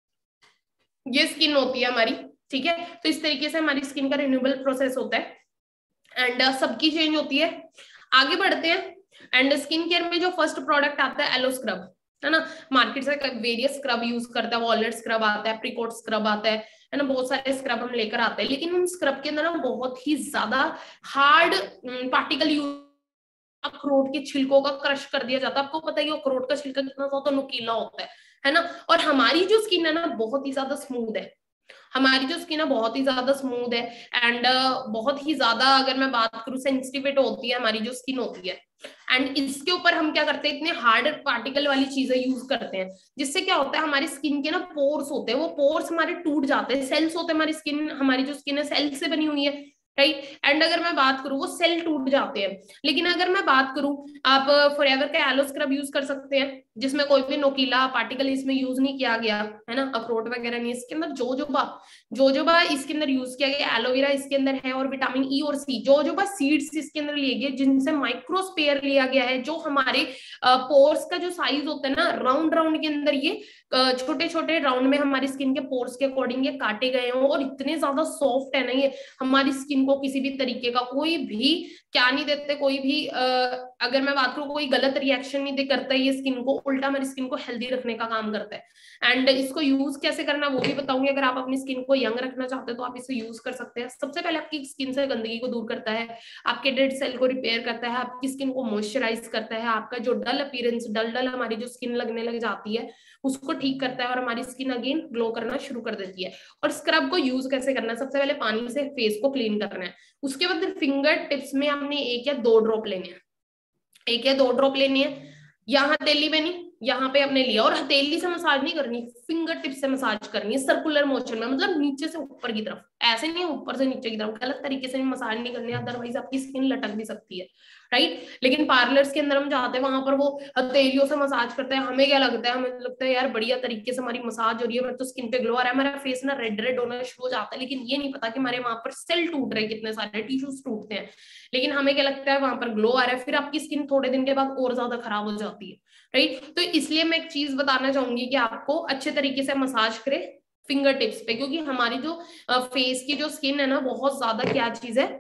ये स्किन होती है हमारी, ठीक है। तो इस तरीके से हमारी स्किन का रिन्यूएबल प्रोसेस होता है, एंड uh, सबकी चेंज होती है। आगे बढ़ते हैं। एंड स्किन केयर में जो फर्स्ट प्रोडक्ट आता है एलो स्क्रब, है ना। मार्केट से वेरियस स्क्रब यूज करता है, वॉलनट स्क्रब आता है, प्रिकॉट स्क्रब आता है, है ना। बहुत सारे स्क्रब हम लेकर आते हैं, लेकिन उन स्क्रब के अंदर ना बहुत ही ज्यादा हार्ड पार्टिकल यूज, अखरोट के छिलकों का क्रश कर दिया जाता है। आपको पता है अखरोट का छिलका कितना ज्यादा नुकीला होता है, है ना। और हमारी जो स्किन है ना बहुत ही ज्यादा स्मूथ है, हमारी जो स्किन है बहुत ही ज्यादा स्मूथ है, एंड uh, बहुत ही ज्यादा अगर मैं बात करूं सेंसिटिव होती है हमारी जो स्किन होती है। एंड इसके ऊपर हम क्या करते हैं, इतने हार्ड पार्टिकल वाली चीजें यूज करते हैं, जिससे क्या होता है हमारी स्किन के ना पोर्स होते हैं, वो पोर्स हमारे टूट जाते हैं। सेल्स होते हैं हमारी स्किन, हमारी जो स्किन है सेल से बनी हुई है, राइट। एंड अगर मैं बात करूं वो सेल टूट जाते हैं। लेकिन अगर मैं बात करूं, आप फॉरएवर का एलो स्क्रब यूज कर सकते हैं, जिसमें कोई भी नोकीला पार्टिकल इसमें यूज नहीं किया गया, है ना। अखरोट वगैरह नहीं, इसके अंदर जोजोबा जोजोबा इसके अंदर यूज किया गया, एलोवेरा इसके अंदर है, और विटामिन ई और सी, जोजोबा सीड्स इसके अंदर लिए गए, जिनसे माइक्रोस्पेयर लिया गया है। जो हमारे पोर्स का जो साइज होता है ना, राउंड राउंड के अंदर ये छोटे छोटे राउंड में हमारी स्किन के पोर्स के अकॉर्डिंग ये काटे गए हों, और इतने ज्यादा सॉफ्ट है ना ये, हमारी स्किन को किसी भी तरीके का कोई भी क्या नहीं देते, कोई भी आ, अगर मैं बात करूं कोई गलत रिएक्शन नहीं करता है ये स्किन को, उल्टा हमारी स्किन को हेल्दी रखने का काम करता है। एंड इसको यूज कैसे करना वो भी बताऊंगी। अगर आप अपनी स्किन को यंग रखना चाहते हैं तो आप इसे यूज कर सकते हैं। सबसे पहले आपकी स्किन से गंदगी को दूर करता है, आपके डेड सेल को रिपेयर करता है, आपकी स्किन को मॉइस्चराइज करता है, आपका जो डल अपीयरेंस, डल डल हमारी जो स्किन लगने लग जाती है उसको ठीक करता है, और हमारी स्किन अगेन ग्लो करना शुरू कर देती है। और स्क्रब को यूज कैसे करना है, सबसे पहले पानी से फेस को क्लीन करना है, उसके बाद फिंगर टिप्स में हमने एक या दो ड्रॉप लेने हैं, एक या दो ड्रॉप लेनी है। यहाँ हथेली में नहीं, यहाँ पे अपने लिया, और हथेली से मसाज नहीं करनी, फिंगर टिप से मसाज करनी है, सर्कुलर मोशन में, मतलब नीचे से ऊपर की तरफ, ऐसे नहीं ऊपर से नीचे की तरफ, गलत तरीके से मसाज नहीं करनी, अदरवाइज आपकी स्किन लटक भी सकती है, राइट। लेकिन पार्लर्स के अंदर हम जाते हैं, वहां पर वो हथेलियों से मसाज करते हैं, हमें क्या लगता है, हमें लगता है यार बढ़िया तरीके से हमारी मसाज हो रही है, मेरे तो स्किन पे ग्लो आ रहा है, हमारा फेस ना रेड रेड होना शुरू हो जाता है, लेकिन ये नहीं पता कि हमारे वहां पर सेल टूट रहे, कितने सारे टिश्यूज टूटते हैं, लेकिन हमें क्या लगता है वहां पर ग्लो आ रहा है, फिर आपकी स्किन थोड़े दिन के बाद और ज्यादा खराब हो जाती है, राइट। तो इसलिए मैं एक चीज बताना चाहूंगी कि आपको अच्छे तरीके से मसाज करे फिंगर टिप्स पे, क्योंकि हमारी जो फेस की जो स्किन है ना, बहुत ज्यादा क्या चीज है,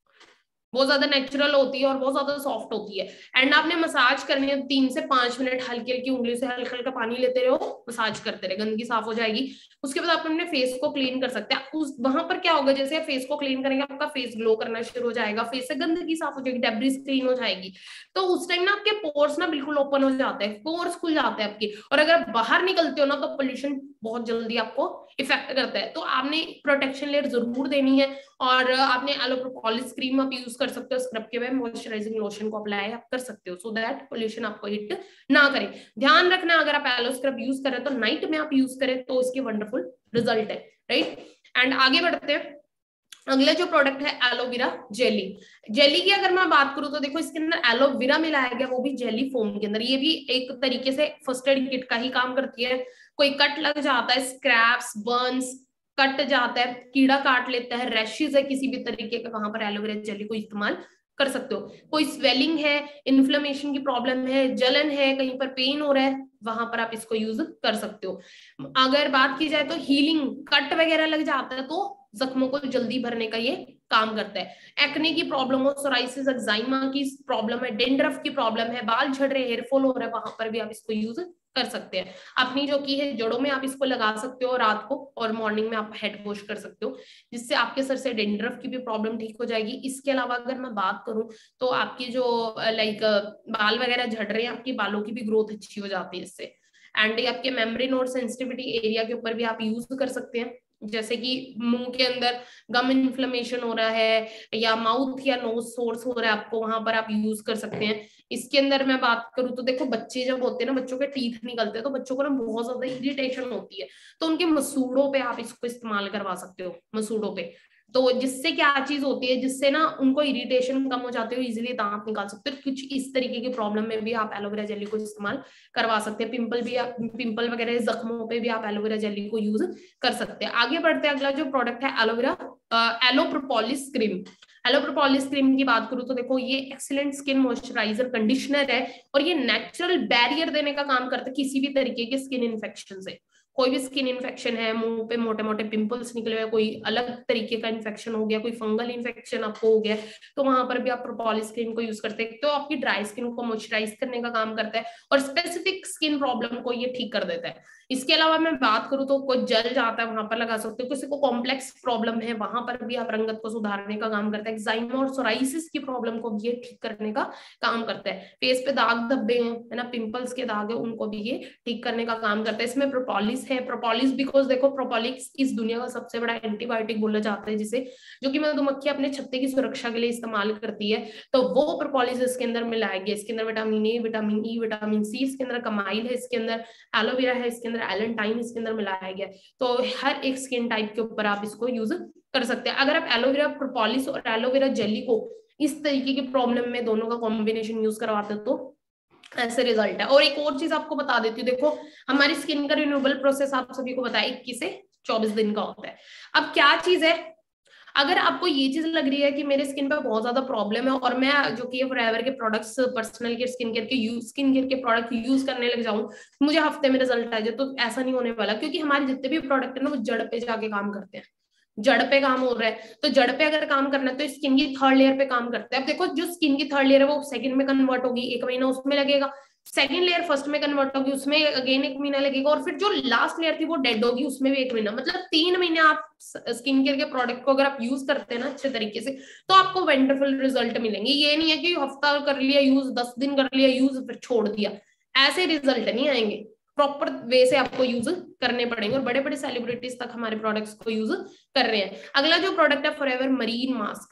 बहुत ज्यादा नेचुरल होती है और बहुत ज्यादा सॉफ्ट होती है। एंड आपने मसाज करनी है तीन से पांच मिनट, हल्की हल्की उंगली से हल्का हल्का पानी लेते रहो, मसाज करते रहे, गंदगी साफ हो जाएगी। उसके बाद आप अपने फेस को क्लीन कर सकते हैं। उस वहां पर क्या होगा, जैसे आप फेस को क्लीन करेंगे आपका फेस ग्लो करना शुरू हो जाएगा, फेस से गंदगी साफ हो जाएगी, डेब्रिस क्लीन हो जाएगी, तो उस टाइम ना आपके पोर्स ना बिल्कुल ओपन हो जाते हैं, पोर्स खुल जाते हैं आपके। और अगर आप बाहर निकलते हो ना तो पोल्यूशन बहुत जल्दी आपको इफेक्ट करता है, तो आपने प्रोटेक्शन लेयर जरूर देनी है। और आपने एलो प्रोपोलिस क्रीम आप यूज कर सकते हो, स्क्रब के बाद मॉइस्चराइजिंग लोशन को अप्लाई आप कर सकते हो, सो दैट पोल्यूशन आपको हिट ना करे। ध्यान रखना अगर आप एलो स्क्रब यूज करें तो नाइट में आप यूज करें तो इसके वंडरफुल रिजल्ट है, राइट। एंड आगे बढ़ते हैं, अगला जो प्रोडक्ट है एलोवेरा जेली। जेली की अगर मैं बात करूं तो देखो इसके अंदर एलोवेरा मिलाया गया, वो भी जेली फॉर्म के अंदर। ये भी एक तरीके से फर्स्ट एड किट का ही काम करती है। कोई कट लग जाता है, स्क्रैप्स, बर्न्स, कट जाता है, कीड़ा काट लेता है, रैशेज है किसी भी तरीके का, वहां पर एलोवेरा जेली को इस्तेमाल कर सकते हो। कोई स्वेलिंग है, इन्फ्लेमेशन की प्रॉब्लम है, जलन है, कहीं पर पेन हो रहा है, वहां पर आप इसको यूज कर सकते हो। अगर बात की जाए तो हीलिंग, कट वगैरह लग जाता है तो जख्मों को जल्दी भरने का ये काम करता है। एक्ने की प्रॉब्लम हो, सोराइसिस, एक्साइमा की प्रॉब्लम है, डेंड्रफ की प्रॉब्लम है, बाल झड़ रहे, हेयर फॉल हो रहा है, वहां पर भी आप इसको यूज कर सकते हैं। अपनी जो की है जड़ों में आप इसको लगा सकते हो रात को, और मॉर्निंग में आप हेड वॉश कर सकते हो, जिससे आपके सर से डेंड्रफ की भी प्रॉब्लम ठीक हो जाएगी। इसके अलावा अगर मैं बात करूं तो आपकी जो लाइक बाल वगैरह झड़ रहे हैं, आपकी बालों की भी ग्रोथ अच्छी हो जाती है इससे। एंड आपके मेम्ब्रेन और सेंसिटिविटी एरिया के ऊपर भी आप यूज कर सकते हैं, जैसे कि मुंह के अंदर गम इन्फ्लेमेशन हो रहा है या माउथ या नोज सोर्स हो रहा है आपको, वहां पर आप यूज कर सकते हैं। इसके अंदर मैं बात करूं तो देखो बच्चे जब होते हैं ना, बच्चों के टीथ निकलते हैं तो बच्चों को ना बहुत ज्यादा इरिटेशन होती है, तो उनके मसूड़ों पे आप इसको इस्तेमाल करवा सकते हो, मसूड़ों पे। तो जिससे क्या चीज होती है, जिससे ना उनको इरिटेशन कम हो जाती है, इजीली दांत निकाल सकते हो। कुछ इस तरीके की प्रॉब्लम में भी आप एलोवेरा जेली को इस्तेमाल करवा सकते हैं। पिंपल भी आप, पिंपल वगैरह जख्मों पे भी आप एलोवेरा जेली को यूज कर सकते हैं। आगे बढ़ते हैं, अगला जो प्रोडक्ट है aloe vera aloe propolis cream. Aloe propolis cream की बात करूं तो देखो ये एक्सीलेंट स्किन मॉइस्चराइजर कंडीशनर है, और ये नेचुरल बैरियर देने का काम करता है किसी भी तरीके के स्किन इन्फेक्शन से। कोई भी स्किन इन्फेक्शन है, मुंह पे मोटे मोटे पिंपल्स निकले हुए, कोई अलग तरीके का इन्फेक्शन हो गया, कोई फंगल इन्फेक्शन आपको हो गया, तो वहां पर भी आप प्रोपोलिस क्रीम को यूज करते हैं, तो आपकी ड्राई स्किन को मॉइस्चराइज करने का काम करता है और स्पेसिफिक स्किन प्रॉब्लम को ये ठीक कर देता है। इसके अलावा मैं बात करूं तो कोई जल जाता है वहां पर लगा सकते हो, किसी को कॉम्प्लेक्स प्रॉब्लम है वहां पर भी आप रंगत को सुधारने का काम करता है। एक्साइमा और सोराइसिस की प्रॉब्लम को भी ये ठीक करने का काम करता है। फेस पे दाग धब्बे हैं, है ना, पिंपल्स के दाग है, उनको भी ये ठीक करने का काम करता है। इसमें प्रोपोलिस है, प्रोपोलिस बिकॉज देखो प्रोपोलिस इस दुनिया का सबसे बड़ा एंटीबायोटिक बोला जाता है, जिसे जो कि मधुमक्खी अपने छत्ते की सुरक्षा के लिए इस्तेमाल करती है, तो वो प्रोपोलिस इसके अंदर मिलाया गया। इसके अंदर vitamin A, vitamin E, vitamin C, इसके अंदर कमाइल है, इसके अंदर एलोवेरा है, इसके अंदर एलेंटाइन इसके अंदर मिलाया गया। तो हर एक स्किन टाइप के ऊपर आप इसको यूज कर सकते हैं। अगर आप एलोवेरा प्रोपोलिस और एलोवेरा जेली को इस तरीके की प्रॉब्लम में दोनों का कॉम्बिनेशन यूज करवाते हो तो ऐसे रिजल्ट है। और एक और चीज आपको बता देती हूँ, देखो हमारी स्किन का रिन्यूएबल प्रोसेस आप सभी को बताया इक्कीस से चौबीस दिन का होता है। अब क्या चीज है, अगर आपको ये चीज लग रही है कि मेरे स्किन पे बहुत ज्यादा प्रॉब्लम है और मैं जो कि फॉरएवर के products, personal care, skin care के यूज स्किन केयर के प्रोडक्ट यूज करने लग जाऊं, मुझे हफ्ते में रिजल्ट आ जाए, तो ऐसा नहीं होने वाला, क्योंकि हमारे जितने भी प्रोडक्ट है ना वो जड़ पे जाके काम करते हैं। जड़ पे काम हो रहा है, तो जड़ पे अगर काम करना है तो स्किन की थर्ड लेयर पे काम करते हैं। अब देखो जो स्किन की थर्ड लेयर है वो सेकंड में कन्वर्ट होगी, एक महीना उसमें लगेगा, सेकंड लेयर फर्स्ट में कन्वर्ट होगी, उसमें अगेन एक महीना लगेगा, और फिर जो लास्ट लेयर थी वो डेड होगी, उसमें भी एक महीना, मतलब तीन महीने आप स्किन केयर के प्रोडक्ट को अगर आप यूज करते हैं ना अच्छे तरीके से, तो आपको वंडरफुल रिजल्ट मिलेंगे। ये नहीं है कि हफ्ता कर लिया यूज, दस दिन कर लिया यूज, फिर छोड़ दिया, ऐसे रिजल्ट नहीं आएंगे। प्रॉपर वे से आपको यूज करने पड़ेंगे, और बड़े बड़े सेलिब्रिटीज तक हमारे प्रोडक्ट्स को यूज कर रहे हैं। अगला जो प्रोडक्ट है फॉरएवर मरीन मास्क।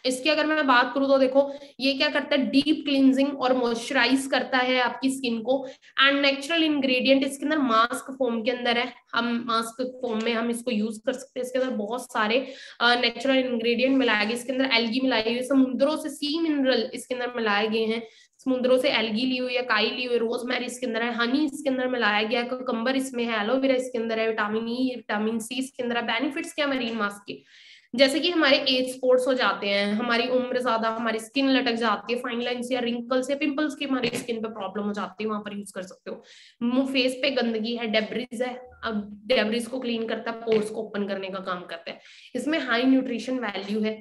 इसकी अगर मैं बात करूं तो देखो ये क्या करता है, डीप क्लींजिंग और मॉइस्चराइज करता है आपकी स्किन को। एंड नेचुरल इंग्रेडिएंट इसके अंदर मास्क फॉर्म के अंदर है, हम मास्क फॉर्म में हम इसको यूज कर सकते हैं। इसके अंदर बहुत सारे नेचुरल इंग्रेडिएंट मिलाए गए, इसके अंदर एल्गी मिलाई हुई है, समुद्रों से सी मिनरल इसके अंदर मिलाए गए हैं, समुद्रों से एल्गी ली हुई है, काई ली हुई है, रोजमेरी इसके अंदर है, हनी इसके अंदर मिलाया गया है, कुकम्बर इसमें है, एलोवेरा इसके अंदर है, विटामिन ई विटामिन सी इसके अंदर है। बेनिफिट्स क्या मरीन मास्क के, जैसे कि हमारे एज स्पॉट्स हो जाते हैं, हमारी उम्र ज्यादा, हमारी स्किन लटक जाती है, फाइन लाइंस या रिंकल्स या पिंपल्स की हमारी स्किन पे प्रॉब्लम हो जाती है, वहां पर यूज कर सकते हो। मुंह फेस पे गंदगी है, डेब्रिज है, अब डेब्रिज को क्लीन करता है, पोर्स को ओपन करने का काम करता है। इसमें हाई न्यूट्रिशन वैल्यू है,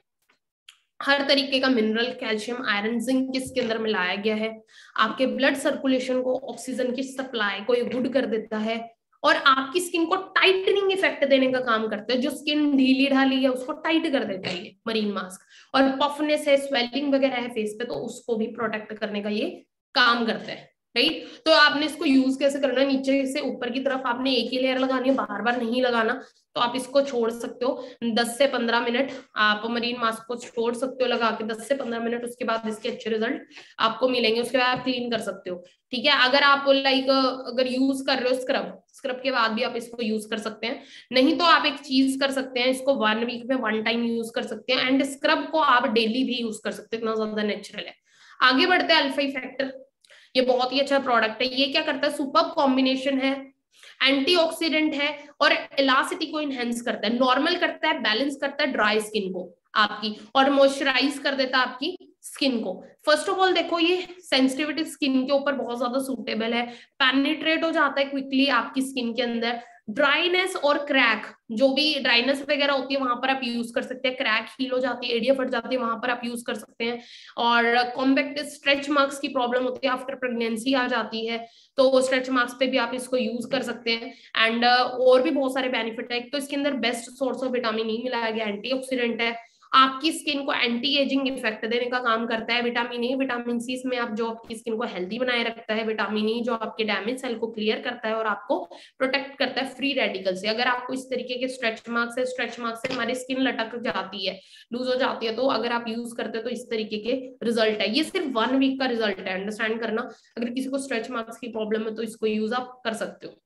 हर तरीके का मिनरल, कैल्शियम, आयरन, जिंक इसके अंदर मिलाया गया है। आपके ब्लड सर्कुलेशन को, ऑक्सीजन की सप्लाई को ये गुड कर देता है और आपकी स्किन को टाइटनिंग इफेक्ट देने का काम करता है। जो स्किन ढीली ढाली है उसको टाइट कर देता है ये मरीन मास्क। और पफनेस है, स्वेलिंग वगैरह है फेस पे, तो उसको भी प्रोटेक्ट करने का ये काम करता है, राइट। तो आपने इसको यूज कैसे करना है, नीचे से ऊपर की तरफ आपने एक ही लेयर लगानी है, बार बार नहीं लगाना। तो आप इसको छोड़ सकते हो दस से पंद्रह मिनट, आप मरीन मास्क को छोड़ सकते हो लगा के दस से पंद्रह मिनट, उसके बाद इसके अच्छे रिजल्ट आपको मिलेंगे। उसके बाद आप क्लीन कर सकते हो, ठीक है। अगर आप लाइक अगर यूज कर रहे हो स्क्रब, स्क्रब के बाद भी आप इसको यूज कर सकते हैं। नहीं तो आप एक चीज कर सकते हैं, इसको वन वीक में वन टाइम यूज कर सकते हैं, एंड स्क्रब को आप डेली भी यूज कर सकते हैं, इतना ज्यादा नेचुरल है। आगे बढ़ते हैं अल्फा इफेक्टर, ये बहुत ही अच्छा प्रोडक्ट है। ये क्या करता है, सुपर कॉम्बिनेशन है, एंटीऑक्सीडेंट है और इलास्टिसिटी को इनहेंस करता है, नॉर्मल करता है, बैलेंस करता है ड्राई स्किन को आपकी, और मॉइस्चराइज कर देता है आपकी स्किन को। फर्स्ट ऑफ ऑल देखो ये सेंसिटिविटी स्किन के ऊपर बहुत ज्यादा सूटेबल है, पेनिट्रेट हो जाता है क्विकली आपकी स्किन के अंदर। ड्राइनेस और क्रैक, जो भी ड्राइनेस वगैरह होती है वहां पर आप यूज कर सकते हैं, क्रैक हील हो जाती है, एरिया फट जाती है, वहां पर आप यूज कर सकते हैं। और कॉम्पैक्ट स्ट्रेच मार्क्स की प्रॉब्लम होती है, आफ्टर प्रेगनेंसी आ जाती है, तो स्ट्रेच मार्क्स पे भी आप इसको यूज कर सकते हैं। एंड uh, और भी बहुत सारे बेनिफिट है। एक तो इसके अंदर best source of vitamin E मिलाया गया, एंटीऑक्सीडेंट है, आपकी स्किन को एंटी एजिंग इफेक्ट देने का काम करता है। विटामिन ए विटामिन सी इसमें आप जो आपकी स्किन को हेल्दी बनाए रखता है, विटामिन ई जो आपके डैमेज सेल को क्लियर करता है और आपको प्रोटेक्ट करता है फ्री रेडिकल से। अगर आपको इस तरीके के स्ट्रेच मार्क्स है, स्ट्रेच मार्क्स से हमारी स्किन लटक जाती है, लूज हो जाती है, तो अगर आप यूज करते हो तो इस तरीके के रिजल्ट है। ये सिर्फ वन वीक का रिजल्ट है, अंडरस्टैंड करना। अगर किसी को स्ट्रेच मार्क्स की प्रॉब्लम है तो इसको यूज आप कर सकते हो।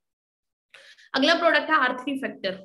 अगला प्रोडक्ट है R three factor.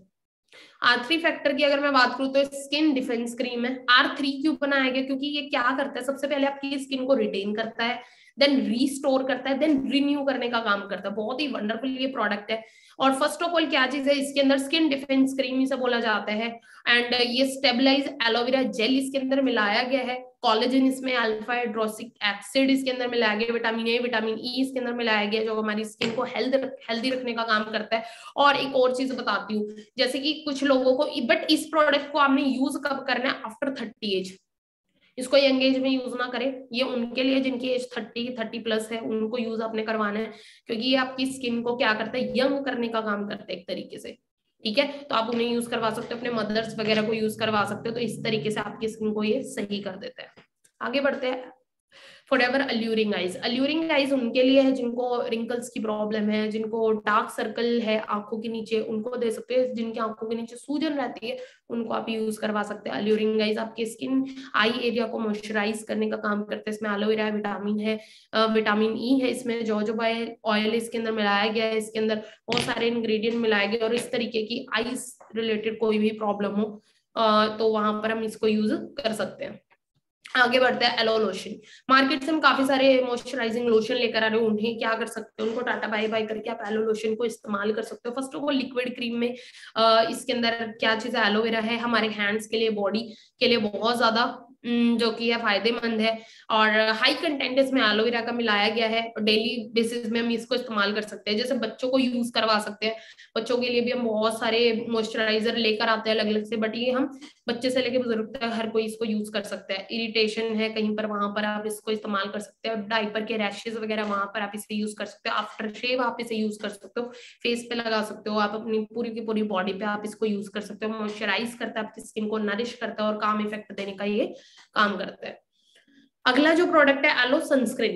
R three factor की अगर मैं बात करूं तो स्किन डिफेंस क्रीम है। आर थ्री क्यों बनाया गया, क्योंकि ये क्या करता है, सबसे पहले आपकी स्किन को रिटेन करता है, देन रीस्टोर करता है, देन रिन्यू करने का काम करता है। बहुत ही वंडरफुल ये प्रोडक्ट है। और फर्स्ट ऑफ ऑल क्या चीज है इसके अंदर, स्किन डिफेंस क्रीम इसे बोला जाता है। एंड ये स्टेबलाइज एलोवेरा जेल इसके अंदर मिलाया गया है, कोलेजन इसमें, अल्फा हाइड्रोक्सिक एसिड इसके अंदर मिलाया गया, विटामिन ए विटामिन ई इसके अंदर मिलाया गया, जो हमारी स्किन को हेल्थ हेल्दी रखने का काम करता है। और एक और चीज बताती हूँ, जैसे कि कुछ लोगों को, बट इस प्रोडक्ट को आपने यूज कब करना है, आफ्टर थर्टी एज। इसको यंग एज में यूज ना करें, ये उनके लिए जिनकी एज थर्टी थर्टी प्लस है, उनको यूज आपने करवाना है, क्योंकि ये आपकी स्किन को क्या करता है, यंग करने का काम करता है एक तरीके से, ठीक है। तो आप उन्हें यूज करवा सकते हो, अपने मदर्स वगैरह को यूज करवा सकते हो, तो इस तरीके से आपकी स्किन को ये सही कर देता है। आगे बढ़ते हैं। Forever alluring eyes. Alluring eyes उनके लिए है जिनको रिंकल्स की प्रॉब्लम है, जिनको डार्क सर्कल है आंखों के नीचे, उनको दे सकते हैं। जिनकी आंखों के नीचे सूजन रहती है उनको आप यूज करवा सकते हैं। अल्यूरिंग आइज आपके स्किन आई एरिया को मॉइस्चराइज करने का काम करते हैं। इसमें एलोवेरा विटामिन है, विटामिन ई है, इसमें जोजोबा ऑयल इसके अंदर मिलाया गया है, इसके अंदर बहुत सारे इंग्रेडिएंट मिलाए गए। और इस तरीके की आइज रिलेटेड कोई भी प्रॉब्लम हो तो वहां पर हम इसको यूज कर सकते हैं। आगे बढ़ते हैं एलो लोशन। मार्केट से हम काफी सारे मॉइस्चराइजिंग लोशन लेकर आ रहे हो, उन्हें क्या कर सकते हो, उनको टाटा बाय बाय करके आप एलो लोशन को इस्तेमाल कर सकते हो। First of all liquid cream में आ, इसके अंदर क्या चीज है, एलोवेरा है, हमारे हैंड्स के लिए, बॉडी के लिए बहुत ज्यादा जो कि है फायदेमंद है। और हाई कंटेंट इसमें एलोवेरा का मिलाया गया है, और डेली बेसिस में हम इसको इस्तेमाल कर सकते हैं। जैसे बच्चों को यूज करवा सकते हैं, बच्चों के लिए भी हम बहुत सारे मॉइस्चराइजर लेकर आते हैं अलग अलग से, बट ये हम बच्चे से लेकर बुजुर्ग तक हर कोई इसको यूज कर सकता है। इरिटेशन है कहीं पर, वहां पर आप इसको इस्तेमाल कर सकते हैं। डायपर के रैशेज वगैरह, वहां पर आप इसे यूज कर सकते हो। आफ्टर शेव आप इसे यूज कर सकते हो, फेस पे लगा सकते हो, आप अपनी पूरी की पूरी बॉडी पे आप इसको यूज कर सकते हो। मॉइस्चराइज करता है, आपकी स्किन को नरिश करता है और काम इफेक्ट देने का ये काम करता है। अगला जो प्रोडक्ट है एलो सनस्क्रीन।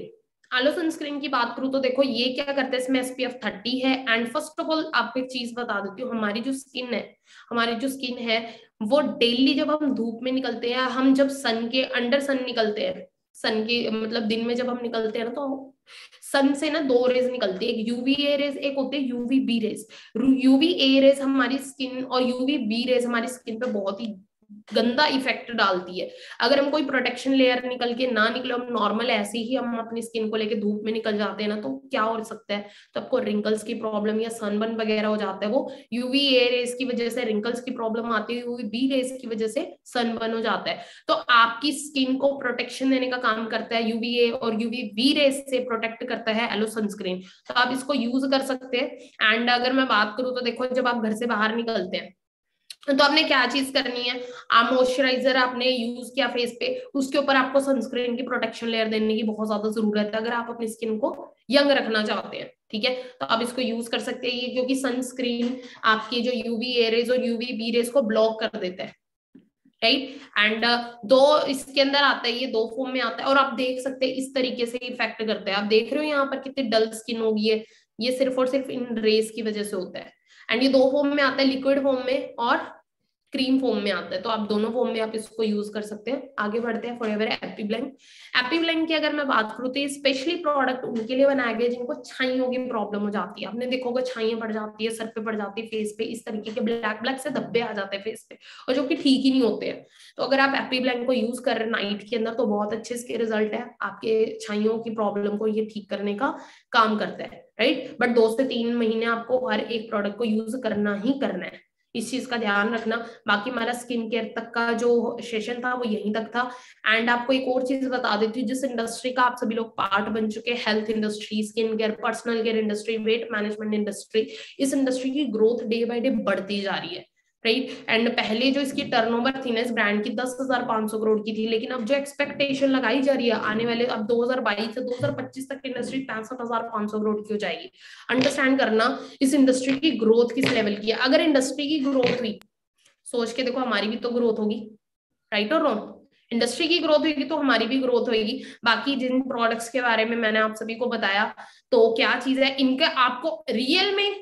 एलो सनस्क्रीन की बात करूं तो देखो ये क्या करते हैं, इसमें एसपीएफ थर्टी है। एंड फर्स्ट ऑफ ऑल आपको एक चीज बता देती हूँ, हमारी जो स्किन है हमारी जो स्किन है वो डेली जब हम धूप में निकलते हैं, हम जब सन के अंडर सन निकलते हैं, सन के मतलब दिन में जब हम निकलते हैं ना, तो सन से ना दो रेज निकलती है, एक यूवी ए रेज, एक होते हैं UV B rays. UV A rays हमारी स्किन और यूवी बी रेज हमारी स्किन पे बहुत ही गंदा इफेक्ट डालती है। अगर हम कोई प्रोटेक्शन लेयर निकल के ना निकले, हम नॉर्मल ऐसे ही हम अपनी स्किन को लेके धूप में निकल जाते हैं ना, तो क्या हो सकता है, तो आपको रिंकल्स की प्रॉब्लम या सनबर्न वगैरह हो जाता है। वो यूवी ए रेस की वजह से रिंकल्स की प्रॉब्लम आती है, यूवी बी रेस की वजह से सनबर्न हो जाता है। तो आपकी स्किन को प्रोटेक्शन देने का काम करता है यूवी ए और यूवी बी रेस से प्रोटेक्ट करता है एलो सनस्क्रीन। तो आप इसको यूज कर सकते हैं। एंड अगर मैं बात करूं तो देखो, जब आप घर से बाहर निकलते हैं तो आपने क्या चीज करनी है, आप मॉइस्चराइजर आपने यूज किया फेस पे, उसके ऊपर आपको सनस्क्रीन की प्रोटेक्शन लेयर देने की बहुत ज्यादा जरूरत है, अगर आप अपनी स्किन को यंग रखना चाहते हैं। ठीक है, तो आप इसको यूज कर सकते हैं, ये क्योंकि सनस्क्रीन आपकी जो यूवी ए रेज और यूवी बी रेज को ब्लॉक कर देता है। राइट एंड दो इसके अंदर आता है, ये दो फॉर्म में आता है, और आप देख सकते हैं इस तरीके से इफेक्ट करते हैं। आप देख रहे हो यहाँ पर कितनी डल स्किन होगी है, ये सिर्फ और सिर्फ इन रेस की वजह से होता है। एंड ये दो फॉर्म में आता है, लिक्विड फॉर्म में और क्रीम फॉर्म में आता है, तो आप दोनों फॉर्म में आप इसको यूज कर सकते हैं। आगे बढ़ते हैं Forever AP blend. AP blend की अगर मैं बात करूँ तो ये स्पेशली प्रोडक्ट उनके लिए बनाया गया जिनको छाइयों की प्रॉब्लम हो जाती है। आपने देखोगे छाइयां पड़ जाती है, सर पे पड़ जाती है, फेस पे इस तरीके के ब्लैक ब्लैक से धब्बे आ जाते हैं फेस पे, और जो कि ठीक ही नहीं होते हैं। तो अगर आप एपी ब्लेंड को यूज कर रहे हैं नाइट के अंदर तो बहुत अच्छे इसके रिजल्ट है, आपके छाइयों की प्रॉब्लम को ये ठीक करने का काम करता है। राइट, बट दो से तीन महीने आपको हर एक प्रोडक्ट को यूज करना ही करना है, इस चीज का ध्यान रखना। बाकी हमारा स्किन केयर तक का जो सेशन था वो यहीं तक था। एंड आपको एक और चीज बता देती हूँ, जिस इंडस्ट्री का आप सभी लोग पार्ट बन चुके हैं, health industry, skin care, personal care industry, weight management industry, इस इंडस्ट्री की ग्रोथ डे बाय डे बढ़ती जा रही है। राइट एंड पहले जो इसकी टर्नओवर थी ना इस ब्रांड की दस हजार पांच सौ करोड़ की थी, लेकिन अब जो एक्सपेक्टेशन लगाई जा रही है आने वाले अब दो हजार बाईस से दो हजार पच्चीस तक इंडस्ट्री पैंसठ हजार पांच सौ करोड़ की हो जाएगी। अंडरस्टैंड करना इस इंडस्ट्री की ग्रोथ किस लेवल की है। अगर इंडस्ट्री की ग्रोथ हुई, सोच के देखो हमारी भी तो ग्रोथ होगी, राइट और रॉन्ग, इंडस्ट्री की ग्रोथ होगी तो हमारी भी ग्रोथ होगी। बाकी जिन प्रोडक्ट्स के बारे में मैंने आप सभी को बताया, तो क्या चीज है इनका, आपको रियल में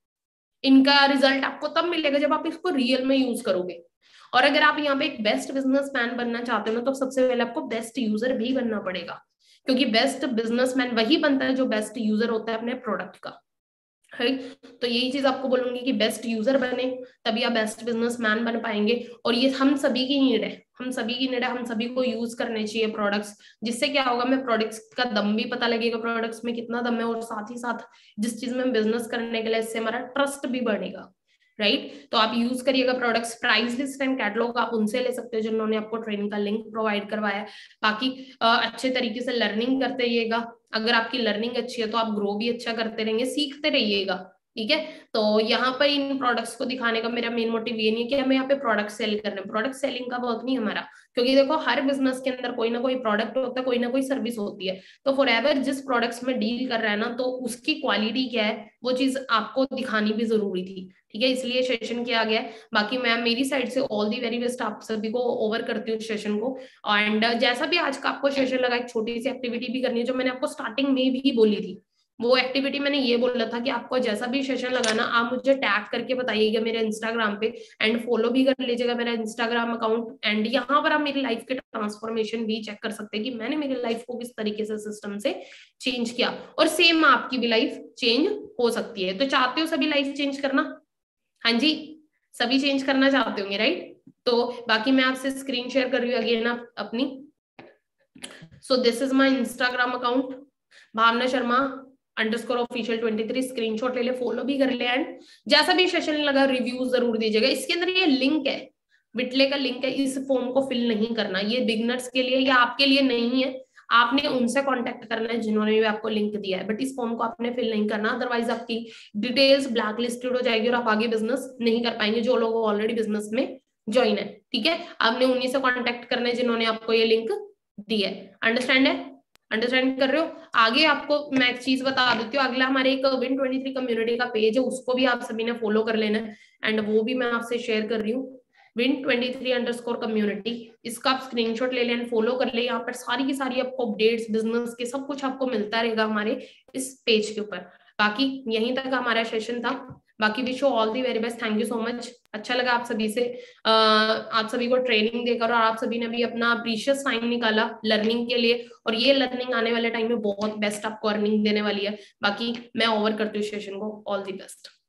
इनका रिजल्ट आपको तब मिलेगा जब आप इसको रियल में यूज करोगे। और अगर आप यहाँ पे एक बेस्ट बिजनेसमैन बनना चाहते हो ना, तो सबसे पहले आपको बेस्ट यूजर भी बनना पड़ेगा, क्योंकि बेस्ट बिजनेसमैन वही बनता है जो बेस्ट यूजर होता है अपने प्रोडक्ट का। राइट, तो यही चीज आपको बोलूंगी कि बेस्ट यूजर बने तभी आप बेस्ट बिजनेसमैन बन पाएंगे। और ये हम सभी की नीड है, हम सभी की नीड है, हम सभी को यूज करने चाहिए प्रोडक्ट्स, जिससे क्या होगा, हमें प्रोडक्ट्स का दम भी पता लगेगा, प्रोडक्ट्स में कितना दम है, और साथ ही साथ जिस चीज में हम बिजनेस करने के लिए, इससे हमारा ट्रस्ट भी बढ़ेगा। Right right? तो आप यूज करिएगा products, price list and catalogue आप उनसे ले सकते हो जिन्होंने आपको ट्रेनिंग का लिंक प्रोवाइड करवाया है। बाकी अच्छे तरीके से लर्निंग करते रहिएगा, अगर आपकी लर्निंग अच्छी है तो आप ग्रो भी अच्छा करते रहेंगे, सीखते रहिएगा। ठीक है, तो यहाँ पर इन प्रोडक्ट्स को दिखाने का मेरा मेन मोटिव ये नहीं है कि हमें यहाँ पे प्रोडक्ट सेल करना है, प्रोडक्ट सेलिंग का वर्क नहीं हमारा, क्योंकि देखो हर बिजनेस के अंदर कोई ना कोई प्रोडक्ट होता है, कोई ना कोई सर्विस होती है। तो फॉरएवर जिस प्रोडक्ट्स में डील कर रहा है ना, तो उसकी क्वालिटी क्या है वो चीज आपको दिखानी भी जरूरी थी। ठीक है, इसलिए सेशन किया गया है। बाकी मैं मेरी साइड से ऑल दी वेरी बेस्ट आप सभी को ओवर करती हूँ सेशन को। एंड जैसा भी आज का आपको सेशन लगा, एक छोटी सी एक्टिविटी भी करनी है जो मैंने आपको स्टार्टिंग में भी बोली थी। वो एक्टिविटी मैंने ये बोला था कि आपको जैसा भी सेशन लगाना आप मुझे टैग करके बताइएगा मेरे इंस्टाग्राम पे, एंड फॉलो भी कर लीजिएगा मेरा इंस्टाग्राम अकाउंट। एंड यहाँ पर आप मेरी लाइफ के ट्रांसफॉर्मेशन भी चेक कर सकते हैं कि मैंने मेरी लाइफ को किस तरीके से सिस्टम से चेंज किया, और सेम आपकी भी लाइफ चेंज हो सकती है। तो चाहते हो सभी लाइफ चेंज करना? हाँ जी, सभी चेंज करना चाहते होंगे, राइट। तो बाकी मैं आपसे स्क्रीन शेयर कर रही हूँ अगेन आप अपनी। So this is my Instagram account Bhavna Sharma underscore official twenty three, screenshot ले ले, फॉलो भी कर ले, एंड जैसा भी सेशन लगा रिव्यू जरूर दीजिएगा। इसके अंदर ये लिंक है, बिटले का लिंक है, इस फॉर्म को फिल नहीं करना, ये बिगनर्स के लिए या आपके लिए नहीं है, आपने उनसे कांटेक्ट करना है जिन्होंने भी आपको लिंक दिया है, बट इस फॉर्म को आपने फिल नहीं करना, अदरवाइज आपकी डिटेल्स ब्लैक लिस्टेड हो जाएगी और आप आगे बिजनेस नहीं कर पाएंगे जो लोग ऑलरेडी बिजनेस में ज्वाइन है। ठीक है, आपने उन्हीं से कॉन्टेक्ट करना है जिन्होंने आपको ये लिंक दिया है। अंडरस्टैंड है, अंडरस्टैंड कर रहे हो? आगे आपको मैं एक चीज बता देती हूँ, अगला हमारे एक विन ट्वेंटी थ्री कम्युनिटी का पेज है, उसको भी आप सभी ने फॉलो कर लेना है, एंड वो भी मैं आपसे शेयर कर रही हूँ। Win twenty three underscore community, इसका आप स्क्रीनशॉट ले लें, फॉलो कर ले। यहाँ पर सारी की सारी आपको अपडेट्स बिजनेस के सब कुछ आपको मिलता रहेगा हमारे इस पेज के ऊपर। बाकी यहीं तक हमारा सेशन था। बाकी wish you all the very best. Thank you so much. अच्छा लगा आप सभी से आ, आप सभी को ट्रेनिंग देकर, और आप सभी ने भी अपना प्रीशियस टाइम निकाला लर्निंग के लिए, और ये लर्निंग आने वाले टाइम में बहुत बेस्ट आपको अर्निंग देने वाली है। बाकी मैं ओवर करती हूँ सेशन को। All the best.